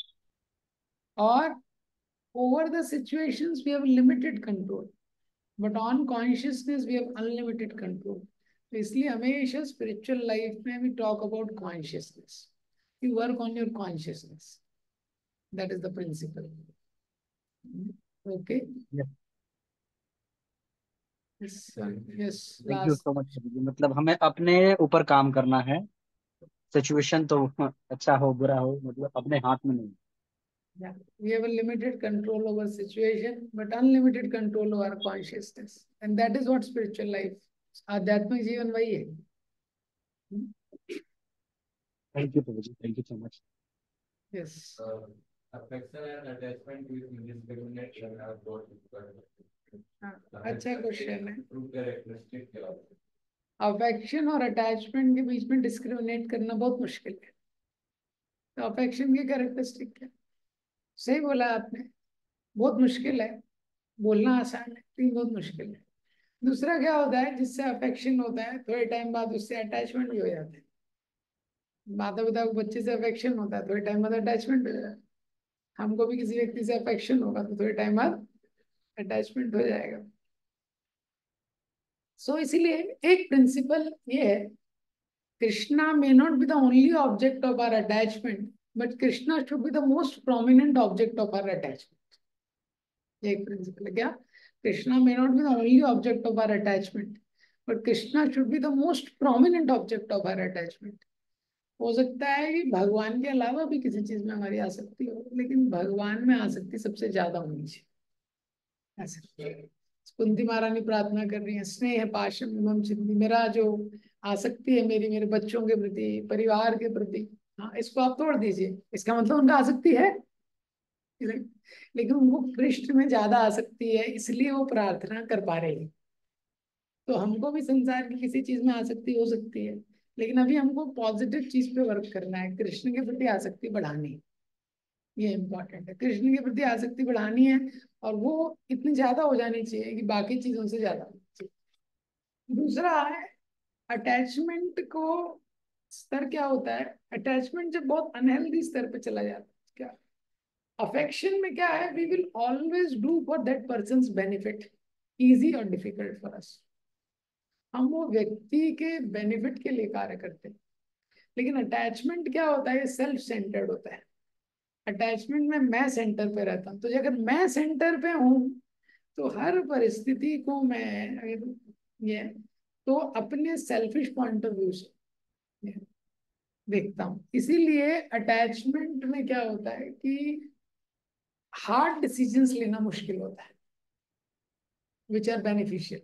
S1: और over the situations we have limited control, but on consciousness we have unlimited control. तो इसलिए हमेशा spiritual life में we talk about consciousness. You work on your consciousness. That is the principle. Okay.
S3: Yes.
S1: Yes, sir. Yes.
S3: Thank you
S1: Last.
S3: So much. मतलब हमें अपने ऊपर काम करना है। सिचुएशन तो अच्छा हो बुरा हो, मतलब अपने हाथ में नहीं।
S1: Yeah, we have a limited control over situation, but unlimited control over consciousness, and that is what spiritual life, आध्यात्मिक जीवन वही है.
S3: Thank you, Prabhuji. Thank you so much.
S1: Yes.
S2: Uh, affection and attachment with indiscriminate करना बहुत difficult है.
S1: अच्छा क्वेश्चन है.
S2: True characteristic क्या होता है?
S1: अफेक्शन और अटैचमेंट के बीच में डिस्क्रिमिनेट करना बहुत मुश्किल है. तो अफेक्शन की कैरेक्टरिस्टिक क्या? सही बोला आपने, बहुत मुश्किल है. बोलना आसान है लेकिन बहुत मुश्किल है. दूसरा क्या होता है, जिससे अफेक्शन होता है थोड़े टाइम बाद उससे अटैचमेंट भी हो जाता है. माता पिता को बच्चे से अफेक्शन होता है, थोड़े टाइम बाद अटैचमेंट हो जाता है. हमको भी किसी व्यक्ति से अफेक्शन होगा तो थोड़े टाइम बाद अटैचमेंट हो जाएगा. सो so, इसीलिए एक प्रिंसिपल ये है, Krishna may not be the only object of our attachment, but Krishna should be the most prominent object of our attachment. ये एक प्रिंसिपल है. क्या? Krishna may not be the only object of our attachment, but Krishna should be the most prominent object of our attachment. हो सकता है कि भगवान के अलावा भी किसी चीज में हमारी आसक्ति हो, लेकिन भगवान में आसक्ति सबसे ज्यादा होनी चाहिए. ऐसे कुंती महारानी प्रार्थना कर रही है, स्नेह पाशम एवं चिंती, मेरा जो आसक्ति है मेरी मेरे बच्चों के प्रति, परिवार के प्रति, हाँ इसको आप तोड़ दीजिए. इसका मतलब उनका आसक्ति है, लेकिन उनको कृष्ण में ज्यादा आसक्ति है, इसलिए वो प्रार्थना कर पा रहे हैं. तो हमको भी संसार की किसी चीज में आसक्ति हो सकती है, लेकिन अभी हमको पॉजिटिव चीज पे वर्क करना है. कृष्ण के प्रति आसक्ति बढ़ानी, ये इम्पोर्टेंट है. कृष्ण के प्रति आसक्ति बढ़ानी है, और वो इतनी ज्यादा हो जानी चाहिए कि बाकी चीजों से ज्यादा. दूसरा है अटैचमेंट को स्तर क्या होता है. अटैचमेंट जब बहुत अनहेल्दी स्तर पे चला जाता है, क्या अफेक्शन में क्या है, we will always do for that person's benefit, easy और डिफिकल्ट फॉर अस. हम वो व्यक्ति के बेनिफिट के लिए कार्य करते हैं. लेकिन अटैचमेंट क्या होता है, सेल्फ सेंटर्ड होता है. अटैचमेंट में मैं सेंटर पे रहता हूँ. तो अगर मैं सेंटर पे हूँ तो हर परिस्थिति को मैं अगर ये तो अपने सेल्फिश पॉइंट ऑफ व्यू से देखता हूँ. इसीलिए अटैचमेंट में क्या होता है कि हार्ड डिसीजंस लेना मुश्किल होता है, विच आर बेनिफिशियल.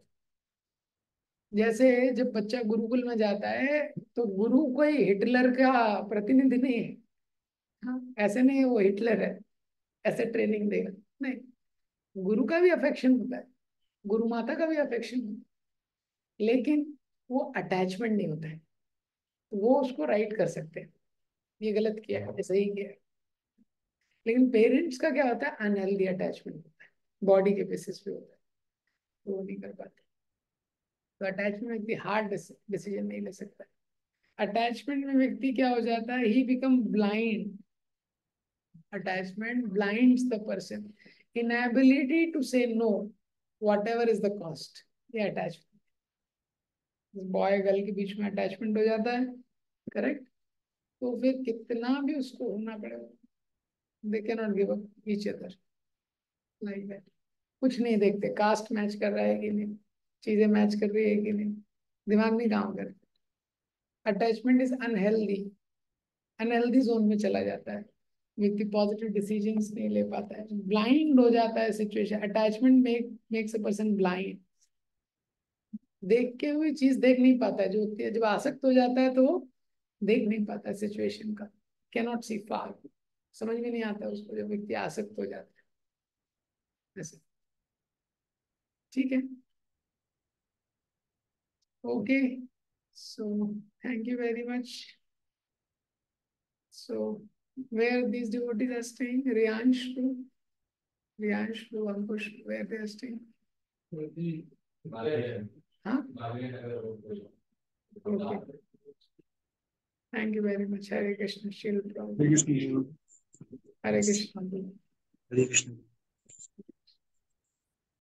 S1: जैसे जब बच्चा गुरुकुल में जाता है तो गुरु कोई हिटलर का प्रतिनिधि नहीं है. हाँ, ऐसे नहीं वो हिटलर है ऐसे ट्रेनिंग देगा, नहीं. गुरु का भी अफेक्शन होता है, गुरु माता का भी अफेक्शन होता है, लेकिन वो अटैचमेंट नहीं होता है. वो उसको राइट कर सकते हैं, ये गलत किया है, ये सही किया है. लेकिन पेरेंट्स का क्या होता है, अनहेल्दी अटैचमेंट होता है, बॉडी के बेसिस पे होता है, तो वो नहीं कर पाते. तो अटैचमेंट व्यक्ति हार्ड डिसीजन नहीं ले सकता. अटैचमेंट में व्यक्ति क्या हो जाता है, he become blind. Attachment blinds the person, inability to say no whatever is the cost. ये अटैचमेंट, बॉय गर्ल के बीच में अटैचमेंट हो जाता है, करेक्ट. तो फिर कितना भी उसको होना पड़ेगा, they can not give up each other like that. कुछ नहीं देखते, कास्ट मैच कर रहा है कि नहीं, चीजें मैच कर रही है कि नहीं, दिमाग नहीं काम कर. Attachment is unhealthy, unhealthy zone में चला जाता है. व्यक्ति पॉजिटिव डिसीजंस नहीं ले पाता है, ब्लाइंड हो जाता है situation. Attachment make makes a person blind. देख के हुई चीज देख नहीं पाता है जो होती है. जब आसक्त हो जाता है तो वो देख नहीं पाता सिचुएशन का, कैन नॉट सी फार, समझ में नहीं आता उसको जब व्यक्ति आसक्त हो जाता है ऐसे. ठीक है, okay. So thank you very much. So where these devotees are staying, Riyansh to Riyansh to Ankush, where they are staying? Huh? Okay. Thank you very much. Hare Krishna. Shri Prabhupada.
S3: Hare Krishna.
S1: Hare Krishna.
S3: Hare Krishna.